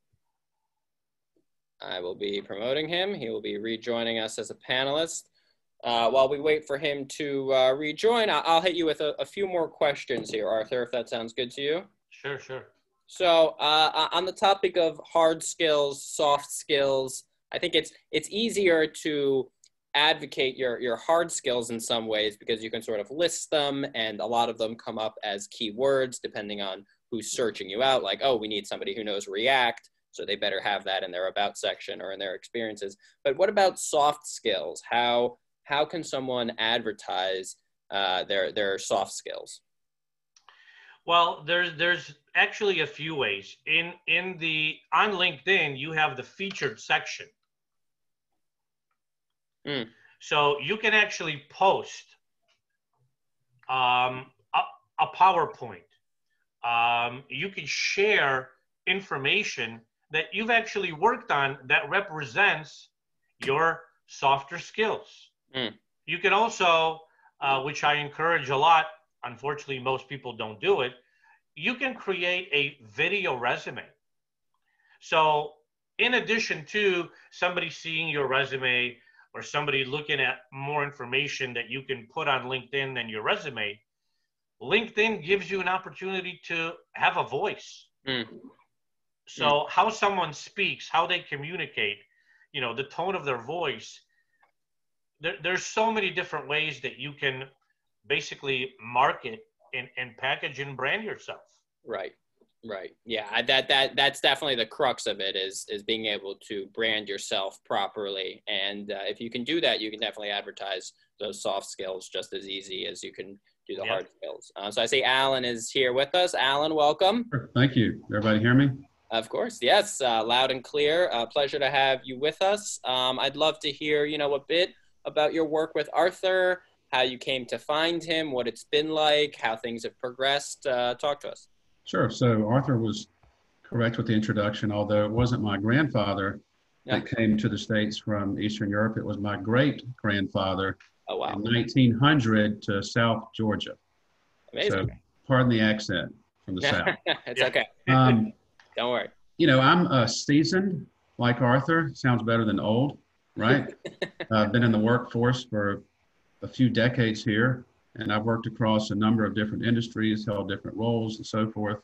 Speaker 1: I will be promoting him. He will be rejoining us as a panelist. Uh, while we wait for him to uh, rejoin, I'll, I'll hit you with a, a few more questions here, Arthur, if that sounds good to you.
Speaker 2: Sure. Sure.
Speaker 1: So uh, on the topic of hard skills, soft skills, I think it's it's easier to advocate your, your hard skills in some ways because you can sort of list them, and a lot of them come up as keywords depending on who's searching you out, like, oh, we need somebody who knows React, so they better have that in their about section or in their experiences. But what about soft skills? How how can someone advertise uh, their their soft skills?
Speaker 2: Well, there's there's actually a few ways. In in the on LinkedIn, you have the featured section.
Speaker 1: Mm.
Speaker 2: So you can actually post um, a, a PowerPoint. Um, you can share information that you've actually worked on that represents your softer skills.
Speaker 1: Mm.
Speaker 2: You can also, uh, which I encourage a lot, unfortunately most people don't do it, you can create a video resume. So in addition to somebody seeing your resume or somebody looking at more information that you can put on LinkedIn than your resume, LinkedIn gives you an opportunity to have a voice.
Speaker 1: Mm.
Speaker 2: So
Speaker 1: Mm.
Speaker 2: how someone speaks, how they communicate, you know, the tone of their voice, there, there's so many different ways that you can basically market and, and package and brand yourself.
Speaker 1: Right. Right. Yeah. I- That that that's definitely the crux of it is is being able to brand yourself properly. And uh, if you can do that, you can definitely advertise those soft skills just as easy as you can do the
Speaker 2: Yep.
Speaker 1: hard skills. Uh, so I see Alan is here with us. Alan, welcome.
Speaker 3: Thank you. Everybody hear me?
Speaker 1: Of course, yes, uh, loud and clear. Uh, pleasure to have you with us. Um, I'd love to hear, you know, a bit about your work with Arthur, how you came to find him, what it's been like, how things have progressed. Uh, talk to us.
Speaker 3: Sure. So Arthur was correct with the introduction, although it wasn't my grandfather
Speaker 1: Yeah.
Speaker 3: that came to the States from Eastern Europe. It was my great-grandfather
Speaker 1: Oh, wow.
Speaker 3: in nineteen hundred to South Georgia.
Speaker 1: Amazing.
Speaker 3: So pardon the accent from the South.
Speaker 1: It's
Speaker 2: Yeah.
Speaker 1: okay.
Speaker 3: Um,
Speaker 1: Don't worry.
Speaker 3: you know, I'm uh, seasoned like Arthur. Sounds better than old, right? I've been in the workforce for a few decades here, and I've worked across a number of different industries, held different roles and so forth.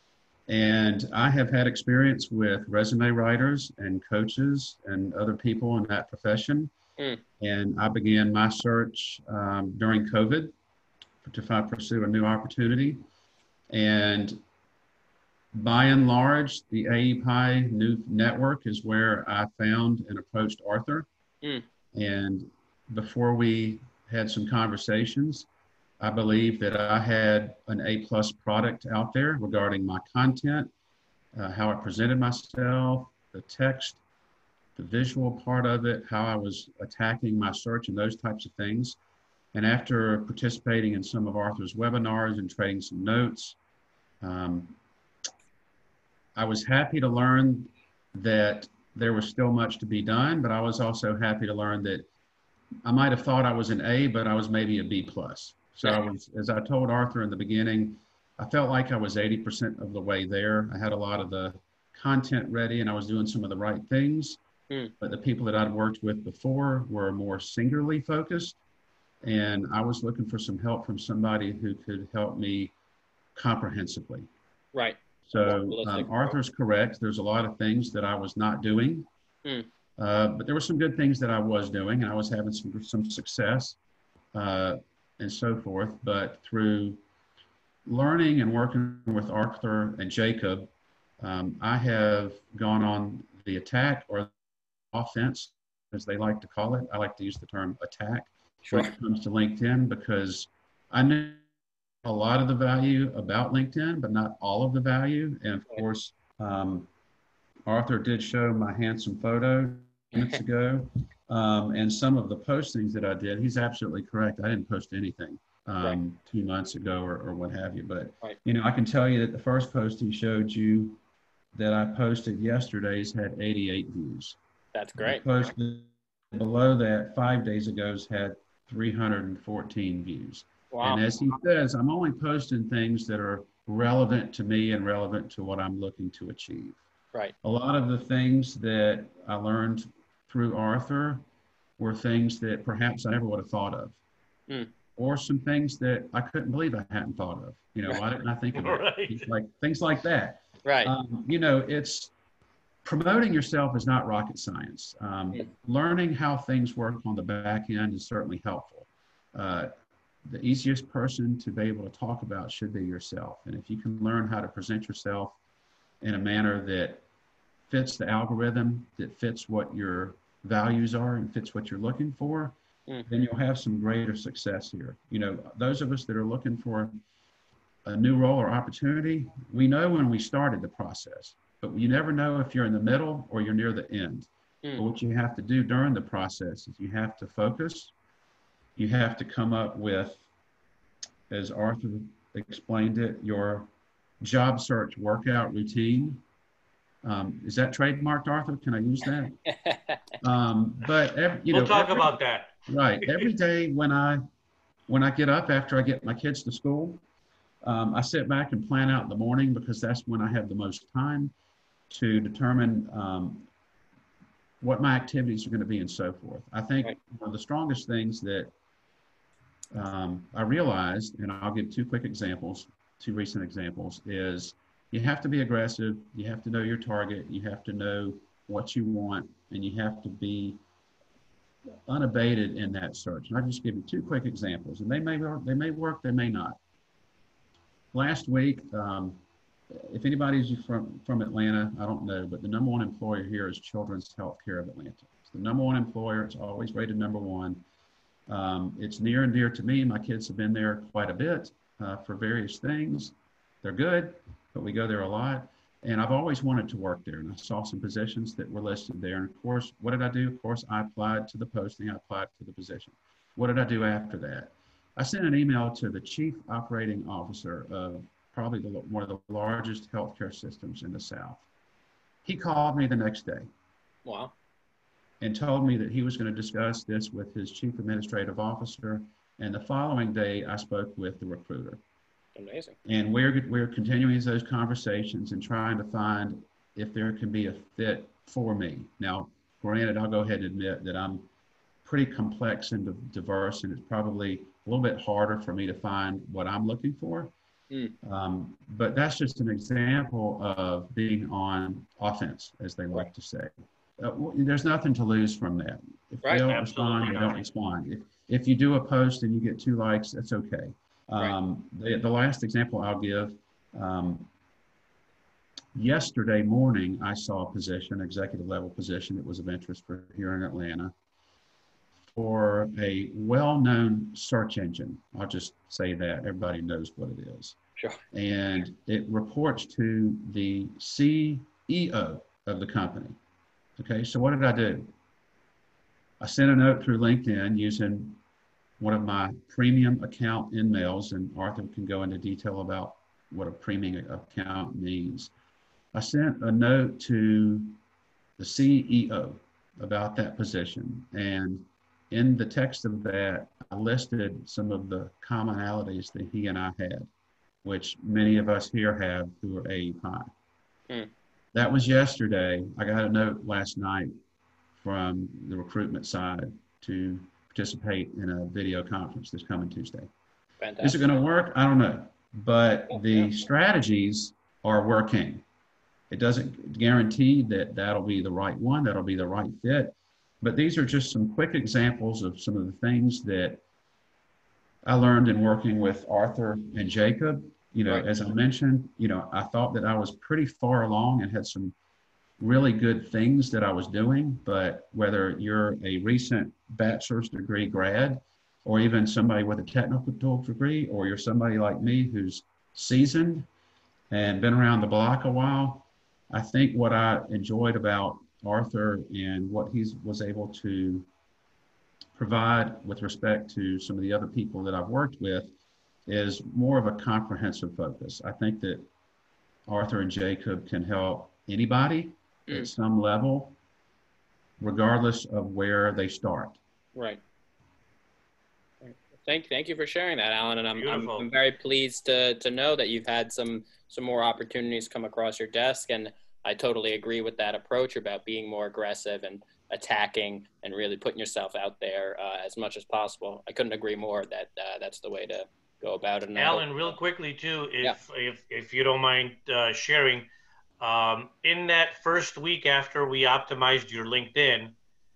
Speaker 3: And I have had experience with resume writers and coaches and other people in that profession.
Speaker 1: Mm.
Speaker 3: And I began my search um, during COVID to find, pursue a new opportunity. And by and large, the A E P I new network is where I found and approached Arthur.
Speaker 1: Mm.
Speaker 3: And before we had some conversations, I believe that I had an A plus product out there regarding my content, uh, how I presented myself, the text, the visual part of it, how I was attacking my search and those types of things. And after participating in some of Arthur's webinars and trading some notes, um, I was happy to learn that there was still much to be done, but I was also happy to learn that I might have thought I was an A, but I was maybe a B plus. So I was, as I told Arthur in the beginning, I felt like I was eighty percent of the way there. I had a lot of the content ready and I was doing some of the right things,
Speaker 1: Mm.
Speaker 3: but the people that I'd worked with before were more singularly focused. And I was looking for some help from somebody who could help me comprehensively.
Speaker 1: Right.
Speaker 3: So um, Arthur's correct. There's a lot of things that I was not doing,
Speaker 1: Mm.
Speaker 3: uh, but there were some good things that I was doing, and I was having some some success uh, and so forth. But through learning and working with Arthur and Jacob, um, I have gone on the attack or offense, as they like to call it. I like to use the term attack
Speaker 1: Sure.
Speaker 3: when it comes to LinkedIn because I knew a lot of the value about LinkedIn, but not all of the value. And of course, um, Arthur did show my handsome photo minutes ago. Um, and some of the postings that I did, he's absolutely correct. I didn't post anything um,
Speaker 1: Right.
Speaker 3: two months ago or, or what have you. But,
Speaker 1: Right.
Speaker 3: you know, I can tell you that the first post he showed you that I posted yesterday's had eighty-eight views.
Speaker 1: That's great.
Speaker 3: The post below that five days ago's had three hundred fourteen views.
Speaker 1: Wow.
Speaker 3: And as he says, I'm only posting things that are relevant to me and relevant to what I'm looking to achieve.
Speaker 1: Right.
Speaker 3: A lot of the things that I learned through Arthur were things that perhaps I never would have thought of.
Speaker 1: Mm.
Speaker 3: Or some things that I couldn't believe I hadn't thought of. You know, why didn't I think of it?
Speaker 2: Right.
Speaker 3: Like things like that.
Speaker 1: Right.
Speaker 3: Um, you know, it's promoting yourself is not rocket science. Um,
Speaker 1: Mm.
Speaker 3: Learning how things work on the back end is certainly helpful. Uh, the easiest person to be able to talk about should be yourself. And if you can learn how to present yourself in a manner that fits the algorithm, that fits what your values are and fits what you're looking for,
Speaker 1: Mm.
Speaker 3: then you'll have some greater success here. You know, those of us that are looking for a new role or opportunity, we know when we started the process, but you never know if you're in the middle or you're near the end.
Speaker 1: Mm.
Speaker 3: But what you have to do during the process is you have to focus. You have to come up with, as Arthur explained it, your job search workout routine. Um, is that trademarked, Arthur? Can I use that? Um, but every, you
Speaker 2: We'll
Speaker 3: know,
Speaker 2: talk
Speaker 3: every,
Speaker 2: about that.
Speaker 3: right. Every day when I when I get up after I get my kids to school, um, I sit back and plan out in the morning because that's when I have the most time to determine um, what my activities are going to be and so forth. I think
Speaker 1: Right.
Speaker 3: one of the strongest things that um, I realized, and I'll give two quick examples, two recent examples, is you have to be aggressive, you have to know your target, you have to know what you want, and you have to be unabated in that search. And I'll just give you two quick examples, and they may work, they may work, they may not. Last week, um, if anybody's from, from Atlanta, I don't know, but the number one employer here is Children's Healthcare of Atlanta. It's the number one employer. It's always rated number one. Um, it's near and dear to me. My kids have been there quite a bit uh, for various things. They're good, but we go there a lot. And I've always wanted to work there. And I saw some positions that were listed there. And of course, what did I do? Of course, I applied to the posting. I applied to the position. What did I do after that? I sent an email to the chief operating officer of probably the, one of the largest healthcare systems in the South. He called me the next day.
Speaker 1: Wow.
Speaker 3: And told me that he was going to discuss this with his chief administrative officer. And the following day, I spoke with the recruiter.
Speaker 1: Amazing.
Speaker 3: And we're, we're continuing those conversations and trying to find if there can be a fit for me. Now, granted, I'll go ahead and admit that I'm pretty complex and diverse, and it's probably a little bit harder for me to find what I'm looking for. Mm. Um, but that's just an example of being on offense, as they like to say. Uh, there's nothing to lose from that. If
Speaker 1: right.
Speaker 3: they don't
Speaker 2: Absolutely.
Speaker 3: respond, they don't respond. If, if you do a post and you get two likes, that's okay. Um, right. the, the last example I'll give, um, yesterday morning, I saw a position, executive level position that was of interest for here in Atlanta for a well-known search engine. I'll just say that everybody knows what it is.
Speaker 1: Sure. And
Speaker 3: it reports to the C E O of the company. Okay, so what did I do? I sent a note through LinkedIn using one of my premium account emails, and Arthur can go into detail about what a premium account means. I sent a note to the C E O about that position, and in the text of that, I listed some of the commonalities that he and I had, which many of us here have who are A E P I. Hmm. That was yesterday. I got a note last night from the recruitment side to participate in a video conference this coming Tuesday.
Speaker 1: Fantastic.
Speaker 3: Is it going to work? I don't know. But the
Speaker 1: yeah.
Speaker 3: strategies are working. It doesn't guarantee that that'll be the right one, that'll be the right fit. But these are just some quick examples of some of the things that I learned in working with Arthur and Jacob. You know, right. As I mentioned, you know, I thought that I was pretty far along and had some really good things that I was doing, but whether you're a recent bachelor's degree grad or even somebody with a technical degree, or you're somebody like me who's seasoned and been around the block a while, I think what I enjoyed about Arthur and what he was able to provide with respect to some of the other people that I've worked with is more of a comprehensive focus. I think that Arthur and Jacob can help anybody mm. at some level, regardless of where they start.
Speaker 1: Right. Thank, thank you for sharing that, Alan. And I'm, I'm, I'm very pleased to, to know that you've had some, some more opportunities come across your desk. And I totally agree with that approach about being more aggressive and attacking and really putting yourself out there uh, as much as possible. I couldn't agree more that uh, that's the way to go about it.
Speaker 2: Alan, real quickly too, if, yeah. if, if you don't mind uh, sharing, um, in that first week after we optimized your LinkedIn,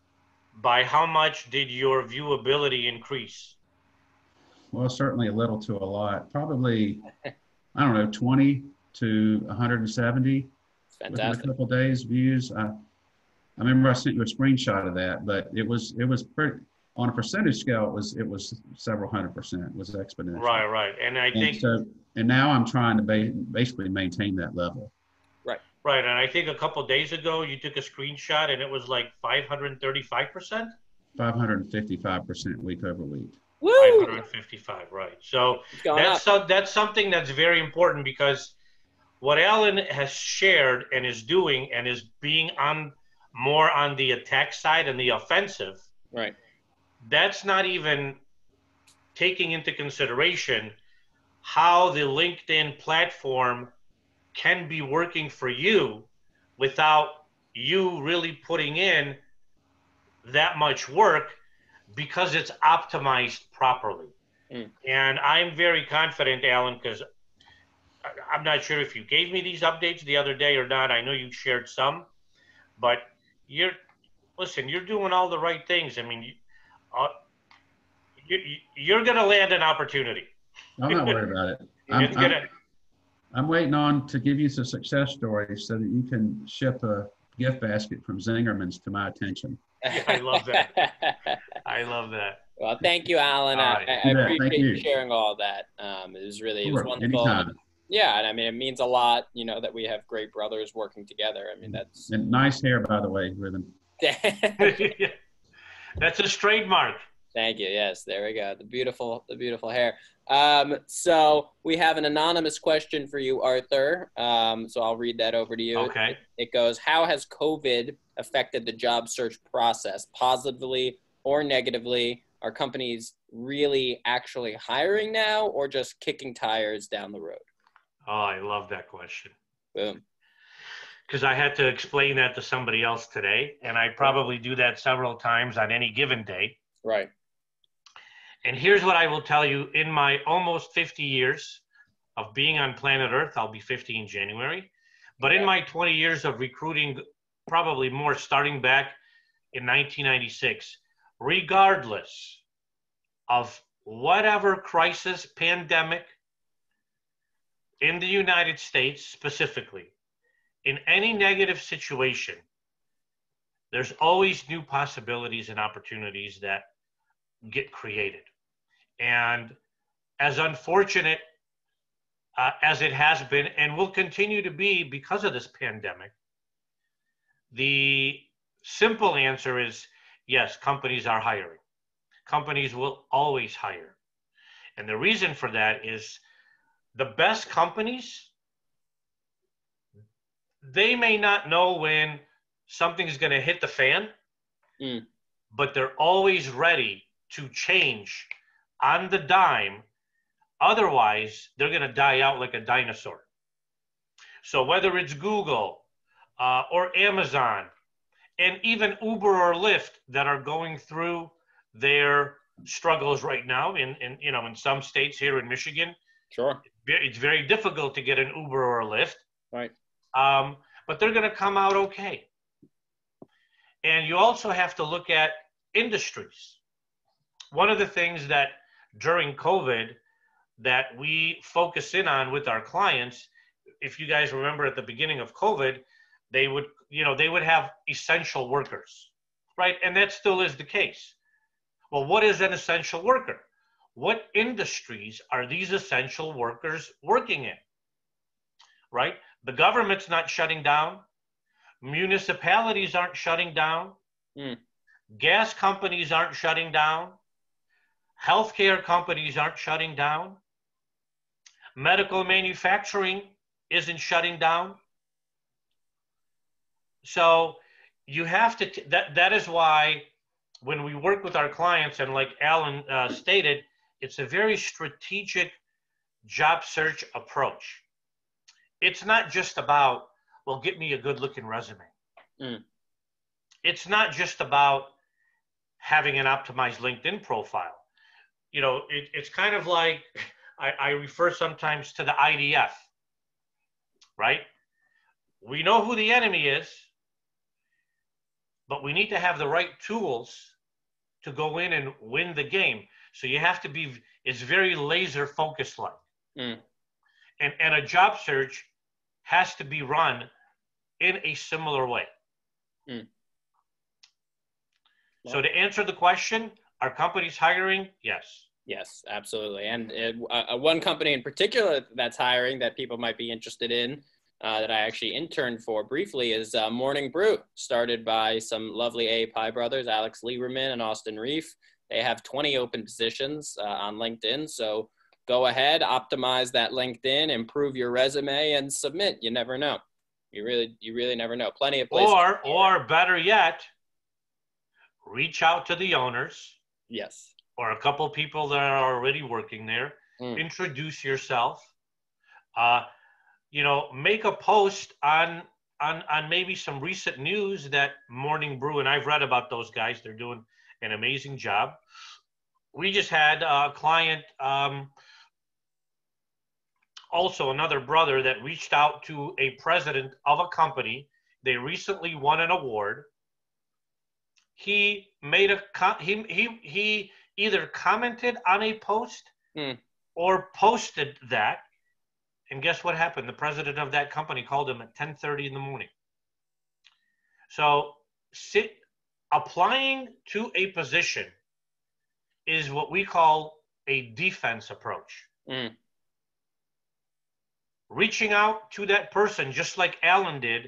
Speaker 2: by how much did your viewability increase?
Speaker 3: Well, certainly a little to a lot. Probably, I don't know, twenty to one hundred seventy.
Speaker 1: Fantastic.
Speaker 3: Within a couple of days views. I, I remember I sent you a screenshot of that, but it was it was pretty, on a percentage scale. It was it was several hundred percent. It was exponential.
Speaker 2: Right, right. And I
Speaker 3: and
Speaker 2: think
Speaker 3: so. And now I'm trying to ba basically maintain that level.
Speaker 1: Right.
Speaker 2: Right. And I think a couple of days ago you took a screenshot and it was like five hundred thirty-five percent.
Speaker 3: five hundred fifty-five percent week over week.
Speaker 1: Woo!
Speaker 2: five hundred fifty-five, right. So that's, so, that's something that's very important, because what Alan has shared and is doing and is being on more on the attack side and the offensive,
Speaker 1: right?
Speaker 2: That's not even taking into consideration how the LinkedIn platform can be working for you without you really putting in that much work, because it's optimized properly. Mm. And I'm very confident, Alan, because I'm not sure if you gave me these updates the other day or not. I know you shared some, but you're, listen, you're doing all the right things. I mean, you, uh, you, you're going to land an opportunity.
Speaker 3: I'm not worried about it. I'm,
Speaker 2: it's gonna,
Speaker 3: I'm, I'm waiting on to give you some success stories so that you can ship a gift basket from Zingerman's to my attention.
Speaker 2: I love that. I love that.
Speaker 1: Well, thank you, Alan.
Speaker 2: All
Speaker 1: I,
Speaker 2: right.
Speaker 1: I
Speaker 3: You bet.
Speaker 1: appreciate
Speaker 3: Thank
Speaker 1: you
Speaker 3: you.
Speaker 1: sharing all that. Um, it was really, it was
Speaker 3: Sure.
Speaker 1: wonderful.
Speaker 3: Anytime.
Speaker 1: Yeah, and I mean, it means a lot, you know, that we have great brothers working together. I mean, that's
Speaker 3: And nice hair, by the way, Rhythm.
Speaker 2: That's his trademark.
Speaker 1: Thank you. Yes, there we go. The beautiful, the beautiful hair. Um, so we have an anonymous question for you, Arthur. Um, so I'll read that over to you.
Speaker 2: Okay.
Speaker 1: It, it goes, how has COVID affected the job search process, positively or negatively? Are companies really actually hiring now or just kicking tires down the road?
Speaker 2: Oh, I love that question.
Speaker 1: Boom.
Speaker 2: Because I had to explain that to somebody else today, and I probably do that several times on any given day.
Speaker 1: Right.
Speaker 2: And here's what I will tell you. In my almost fifty years of being on planet Earth, I'll be fifty in January, but in my twenty years of recruiting, probably more starting back in nineteen ninety-six, regardless of whatever crisis, pandemic in the United States specifically, in any negative situation, there's always new possibilities and opportunities that get created. And as unfortunate uh, as it has been and will continue to be because of this pandemic, the simple answer is yes, companies are hiring. Companies will always hire. And the reason for that is the best companies, they may not know when something's going to hit the fan,
Speaker 1: Mm.
Speaker 2: but they're always ready to change on the dime. Otherwise, they're going to die out like a dinosaur. So whether it's Google uh, or Amazon and even Uber or Lyft that are going through their struggles right now in, in you know in some states here in Michigan,
Speaker 1: Sure.
Speaker 2: it's very difficult to get an Uber or a Lyft.
Speaker 1: Right.
Speaker 2: Um, but they're going to come out okay. And you also have to look at industries. One of the things that during COVID that we focus in on with our clients, if you guys remember at the beginning of COVID, they would, you know, they would have essential workers, right? And that still is the case. Well, what is an essential worker? What industries are these essential workers working in, right? The government's not shutting down. Municipalities aren't shutting down.
Speaker 1: Mm.
Speaker 2: Gas companies aren't shutting down. Healthcare companies aren't shutting down. Medical manufacturing isn't shutting down. So you have to, t- that, that is why when we work with our clients, and like Alan uh, stated, it's a very strategic job search approach. It's not just about, well, get me a good looking resume.
Speaker 1: Mm.
Speaker 2: It's not just about having an optimized LinkedIn profile. You know, it, it's kind of like, I, I refer sometimes to the I D F, right? We know who the enemy is, but we need to have the right tools to go in and win the game. So you have to be, it's very laser focused like.
Speaker 1: Mm.
Speaker 2: And, and a job search has to be run in a similar way.
Speaker 1: Mm. Well,
Speaker 2: so to answer the question, are companies hiring? Yes.
Speaker 1: Yes, absolutely. And it, uh, one company in particular that's hiring that people might be interested in, uh, that I actually interned for briefly, is uh, Morning Brew, started by some lovely A Pie brothers, Alex Lieberman and Austin Reef. They have twenty open positions uh, on LinkedIn. So go ahead, optimize that LinkedIn, improve your resume, and submit. You never know. You really, you really never know. Plenty of places.
Speaker 2: Or, or better yet, reach out to the owners.
Speaker 1: Yes.
Speaker 2: Or a couple of people that are already working there.
Speaker 1: Mm.
Speaker 2: Introduce yourself. Uh, you know, make a post on on on maybe some recent news that Morning Brew, and I've read about those guys. They're doing an amazing job. We just had a client, um, also another brother that reached out to a president of a company. They recently won an award. He made a he he he either commented on a post
Speaker 1: mm.
Speaker 2: or posted that. And guess what happened? The president of that company called him at ten thirty in the morning. So sit, applying to a position is what we call a defense approach.
Speaker 1: Mm.
Speaker 2: Reaching out to that person, just like Alan did,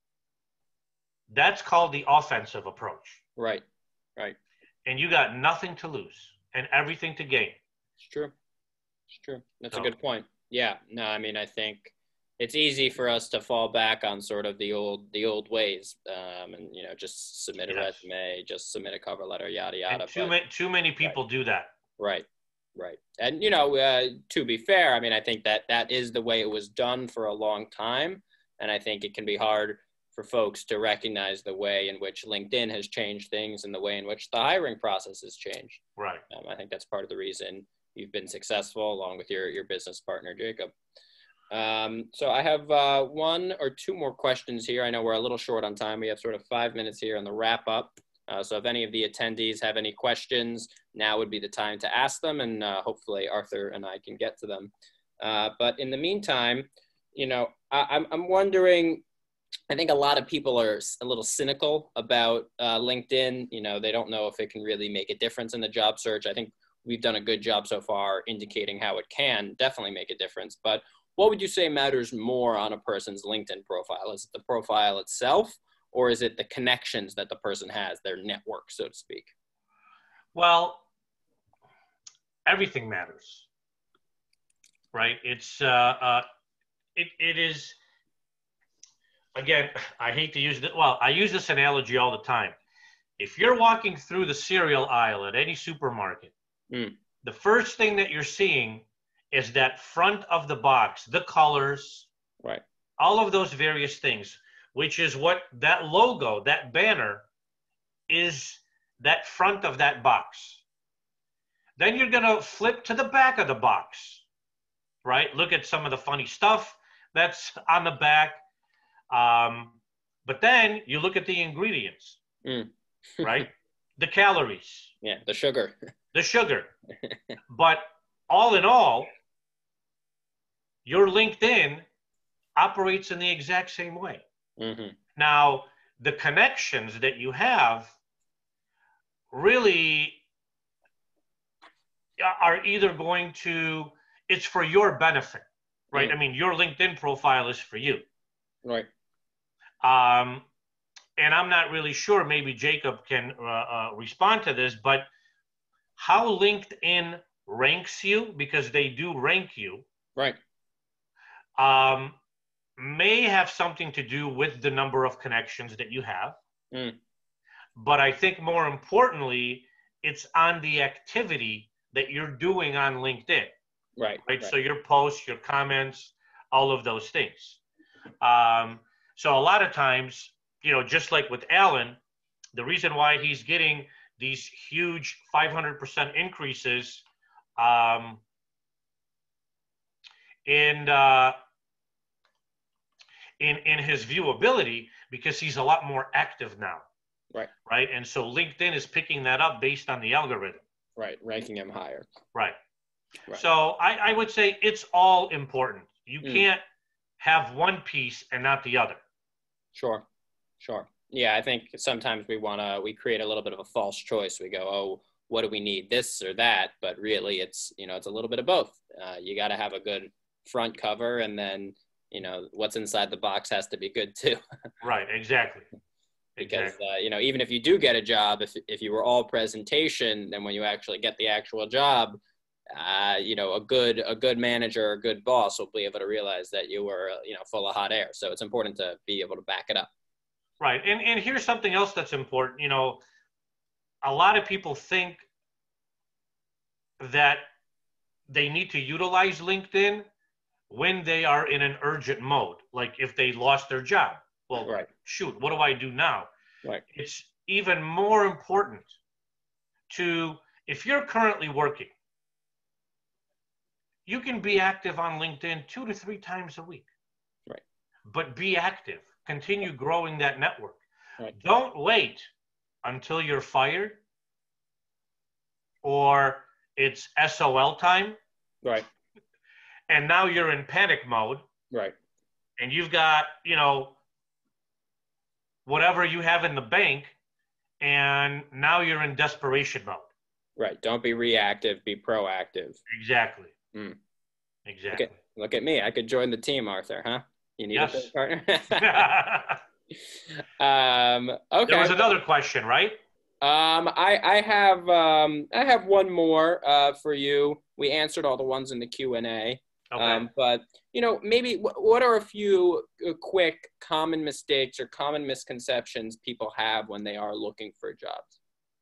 Speaker 2: that's called the offensive approach.
Speaker 1: Right, right.
Speaker 2: And you got nothing to lose and everything to gain.
Speaker 1: It's true. It's true. That's
Speaker 2: So.
Speaker 1: a good point. Yeah. No, I mean, I think it's easy for us to fall back on sort of the old the old ways, um, and you know, just submit a
Speaker 2: Yes.
Speaker 1: resume, just submit a cover letter, yada yada.
Speaker 2: And too,
Speaker 1: but,
Speaker 2: ma- too many people
Speaker 1: Right.
Speaker 2: do that.
Speaker 1: right, right. And you know, uh, to be fair, I mean, I think that that is the way it was done for a long time, and I think it can be hard for folks to recognize the way in which LinkedIn has changed things and the way in which the hiring process has changed.
Speaker 2: Right.
Speaker 1: Um, I think that's part of the reason you've been successful, along with your your business partner, Jacob. Um, so I have uh, one or two more questions here. I know we're a little short on time. We have sort of five minutes here on the wrap up. Uh, so if any of the attendees have any questions, now would be the time to ask them, and uh, hopefully Arthur and I can get to them. Uh, but in the meantime, you know, I, I'm, I'm wondering, I think a lot of people are a little cynical about uh, LinkedIn. You know, they don't know if it can really make a difference in the job search. I think we've done a good job so far indicating how it can definitely make a difference. But what would you say matters more on a person's LinkedIn profile? Is it the profile itself, or is it the connections that the person has, their network, so to speak?
Speaker 2: Well, everything matters, right? It's, uh, uh, it, it is, again, I hate to use it. Well, I use this analogy all the time. If you're walking through the cereal aisle at any supermarket,
Speaker 1: Mm.
Speaker 2: the first thing that you're seeing is that front of the box, the colors,
Speaker 1: Right.
Speaker 2: all of those various things, which is what that logo, that banner is, that front of that box. Then you're going to flip to the back of the box, right? Look at some of the funny stuff that's on the back. Um, but then you look at the ingredients,
Speaker 1: Mm.
Speaker 2: right? The calories,
Speaker 1: Yeah, the sugar.
Speaker 2: the sugar. But all in all, your LinkedIn operates in the exact same way.
Speaker 1: Mm-hmm.
Speaker 2: Now, the connections that you have really are either going to, it's for your benefit, right?
Speaker 1: Mm.
Speaker 2: I mean, your LinkedIn profile is for you.
Speaker 1: Right.
Speaker 2: Um, and I'm not really sure, maybe Jacob can uh, uh, respond to this, but how LinkedIn ranks you, because they do rank you,
Speaker 1: Right.
Speaker 2: um, may have something to do with the number of connections that you have.
Speaker 1: Mm.
Speaker 2: But I think more importantly, it's on the activity that you're doing on LinkedIn,
Speaker 1: Right.
Speaker 2: right? So your posts, your comments, all of those things. Um, so a lot of times, you know, just like with Alan, the reason why he's getting these huge five hundred percent increases um, in, uh, in, in his viewability, because he's a lot more active now.
Speaker 1: Right.
Speaker 2: Right. And so LinkedIn is picking that up based on the algorithm.
Speaker 1: Right. Ranking him higher.
Speaker 2: Right.
Speaker 1: Right.
Speaker 2: So I, I would say it's all important. You
Speaker 1: Mm.
Speaker 2: can't have one piece and not the other.
Speaker 1: Sure. Sure. Yeah, I think sometimes we want to, we create a little bit of a false choice. We go, oh, what do we need, this or that? But really it's, you know, it's a little bit of both. Uh, you got to have a good front cover, and then, you know, what's inside the box has to be good too.
Speaker 2: Right. Exactly.
Speaker 1: Because,
Speaker 2: Exactly.
Speaker 1: uh, you know, even if you do get a job, if, if you were all presentation, then when you actually get the actual job, uh, you know, a good, a good manager, a good boss will be able to realize that you were, you know, full of hot air. So it's important to be able to back it up.
Speaker 2: Right. And, and here's something else that's important. You know, a lot of people think that they need to utilize LinkedIn when they are in an urgent mode, like if they lost their job. Well,
Speaker 1: Right.
Speaker 2: shoot, what do I do now?
Speaker 1: Right.
Speaker 2: It's even more important to, if you're currently working, you can be active on LinkedIn two to three times a week.
Speaker 1: Right.
Speaker 2: But be active. Continue growing that network.
Speaker 1: Right.
Speaker 2: Don't wait until you're fired or it's S O L time.
Speaker 1: Right.
Speaker 2: And now you're in panic mode.
Speaker 1: Right.
Speaker 2: And you've got, you know, whatever you have in the bank, and now you're in desperation mode.
Speaker 1: Right. Don't be reactive, be proactive.
Speaker 2: Exactly.
Speaker 1: Mm.
Speaker 2: Exactly.
Speaker 1: Look at, look at me. I could join the team, Arthur, huh? You need
Speaker 2: Yes.
Speaker 1: a partner? um, okay.
Speaker 2: There was another question, right?
Speaker 1: Um, I, I have um, I have one more uh, for you. We answered all the ones in the Q and A.
Speaker 2: Okay.
Speaker 1: Um, but, you know, maybe w- what are a few uh, quick common mistakes or common misconceptions people have when they are looking for jobs?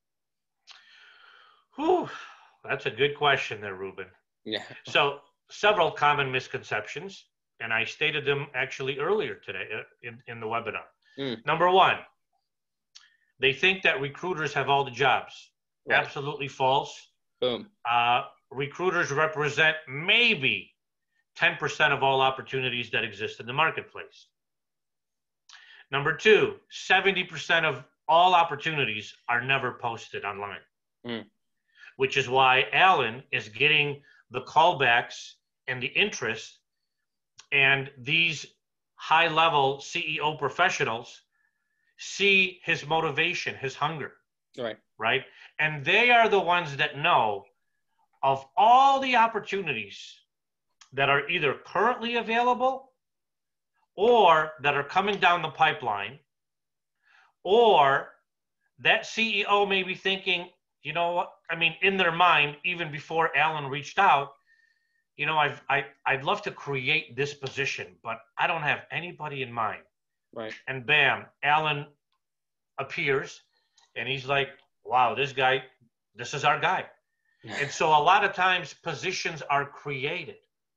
Speaker 2: Whew, that's a good question there, Ruben.
Speaker 1: Yeah.
Speaker 2: So several common misconceptions, and I stated them actually earlier today uh, in, in the webinar.
Speaker 1: Mm.
Speaker 2: Number one, they think that recruiters have all the jobs.
Speaker 1: Right.
Speaker 2: Absolutely false.
Speaker 1: Boom.
Speaker 2: Uh, recruiters represent maybe ten percent of all opportunities that exist in the marketplace. Number two, seventy percent of all opportunities are never posted online,
Speaker 1: Mm.
Speaker 2: which is why Alan is getting the callbacks and the interest, and these high-level C E O professionals see his motivation, his hunger,
Speaker 1: Right.
Speaker 2: right? And they are the ones that know of all the opportunities that are either currently available or that are coming down the pipeline, or that C E O may be thinking, you know what, I mean, in their mind, even before Alan reached out, you know, I've, I, I'd love to create this position, but I don't have anybody in mind.
Speaker 1: Right.
Speaker 2: And bam, Alan appears and he's like, wow, this guy, this is our guy. And so a lot of times positions are created.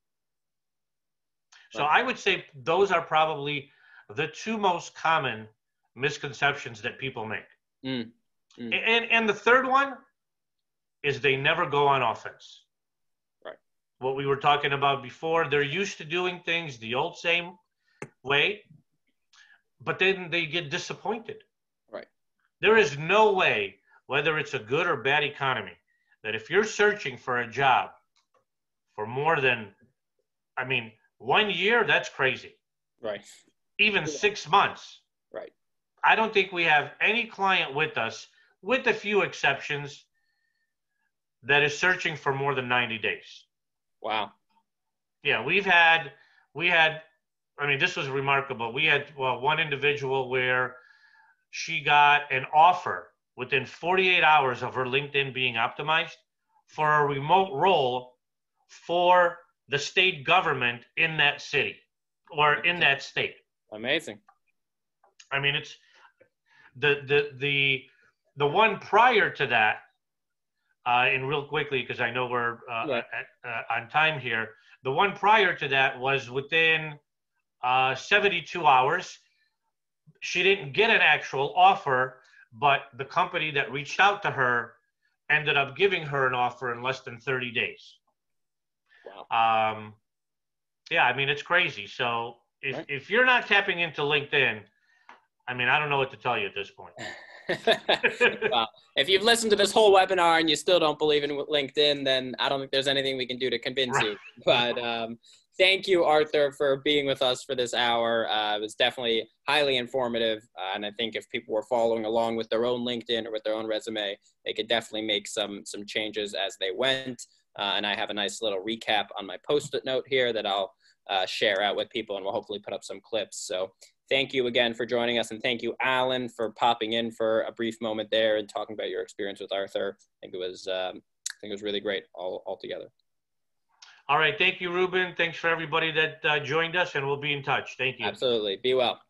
Speaker 2: So I would say those are probably the two most common misconceptions that people make.
Speaker 1: Mm. Mm.
Speaker 2: And, and the third one is they never go on offense.
Speaker 1: Right.
Speaker 2: What we were talking about before, they're used to doing things the old same way, but then they get disappointed.
Speaker 1: Right.
Speaker 2: There is no way, whether it's a good or bad economy, that if you're searching for a job for more than, I mean, one year, that's crazy.
Speaker 1: Right.
Speaker 2: Even
Speaker 1: Yeah.
Speaker 2: six months.
Speaker 1: Right.
Speaker 2: I don't think we have any client with us, with a few exceptions, that is searching for more than ninety days.
Speaker 1: Wow.
Speaker 2: Yeah, we've had, we had, I mean, this was remarkable. We had well, one individual where she got an offer within forty-eight hours of her LinkedIn being optimized for a remote role for the state government in that city or in that state.
Speaker 1: Amazing.
Speaker 2: I mean, it's the the the the one prior to that. Uh, and real quickly, because I know we're uh,
Speaker 1: Yeah.
Speaker 2: at, uh, on time here. The one prior to that was within uh, seventy-two hours. She didn't get an actual offer, but the company that reached out to her ended up giving her an offer in less than thirty days.
Speaker 1: Wow.
Speaker 2: Um, yeah, I mean, it's crazy. So if,
Speaker 1: Right.
Speaker 2: if you're not tapping into LinkedIn, I mean, I don't know what to tell you at this point.
Speaker 1: Well, if you've listened to this whole webinar and you still don't believe in LinkedIn, then I don't think there's anything we can do to convince you. But um, thank you, Arthur, for being with us for this hour. Uh, it was definitely highly informative. Uh, and I think if people were following along with their own LinkedIn or with their own resume, they could definitely make some, some changes as they went. Uh, and I have a nice little recap on my post-it note here that I'll uh, share out with people, and we'll hopefully put up some clips. So thank you again for joining us, and thank you, Alan, for popping in for a brief moment there and talking about your experience with Arthur. I think it was, um, I think it was really great all, all together.
Speaker 2: All right. Thank you, Ruben. Thanks for everybody that uh, joined us, and we'll be in touch. Thank you.
Speaker 1: Absolutely. Be well.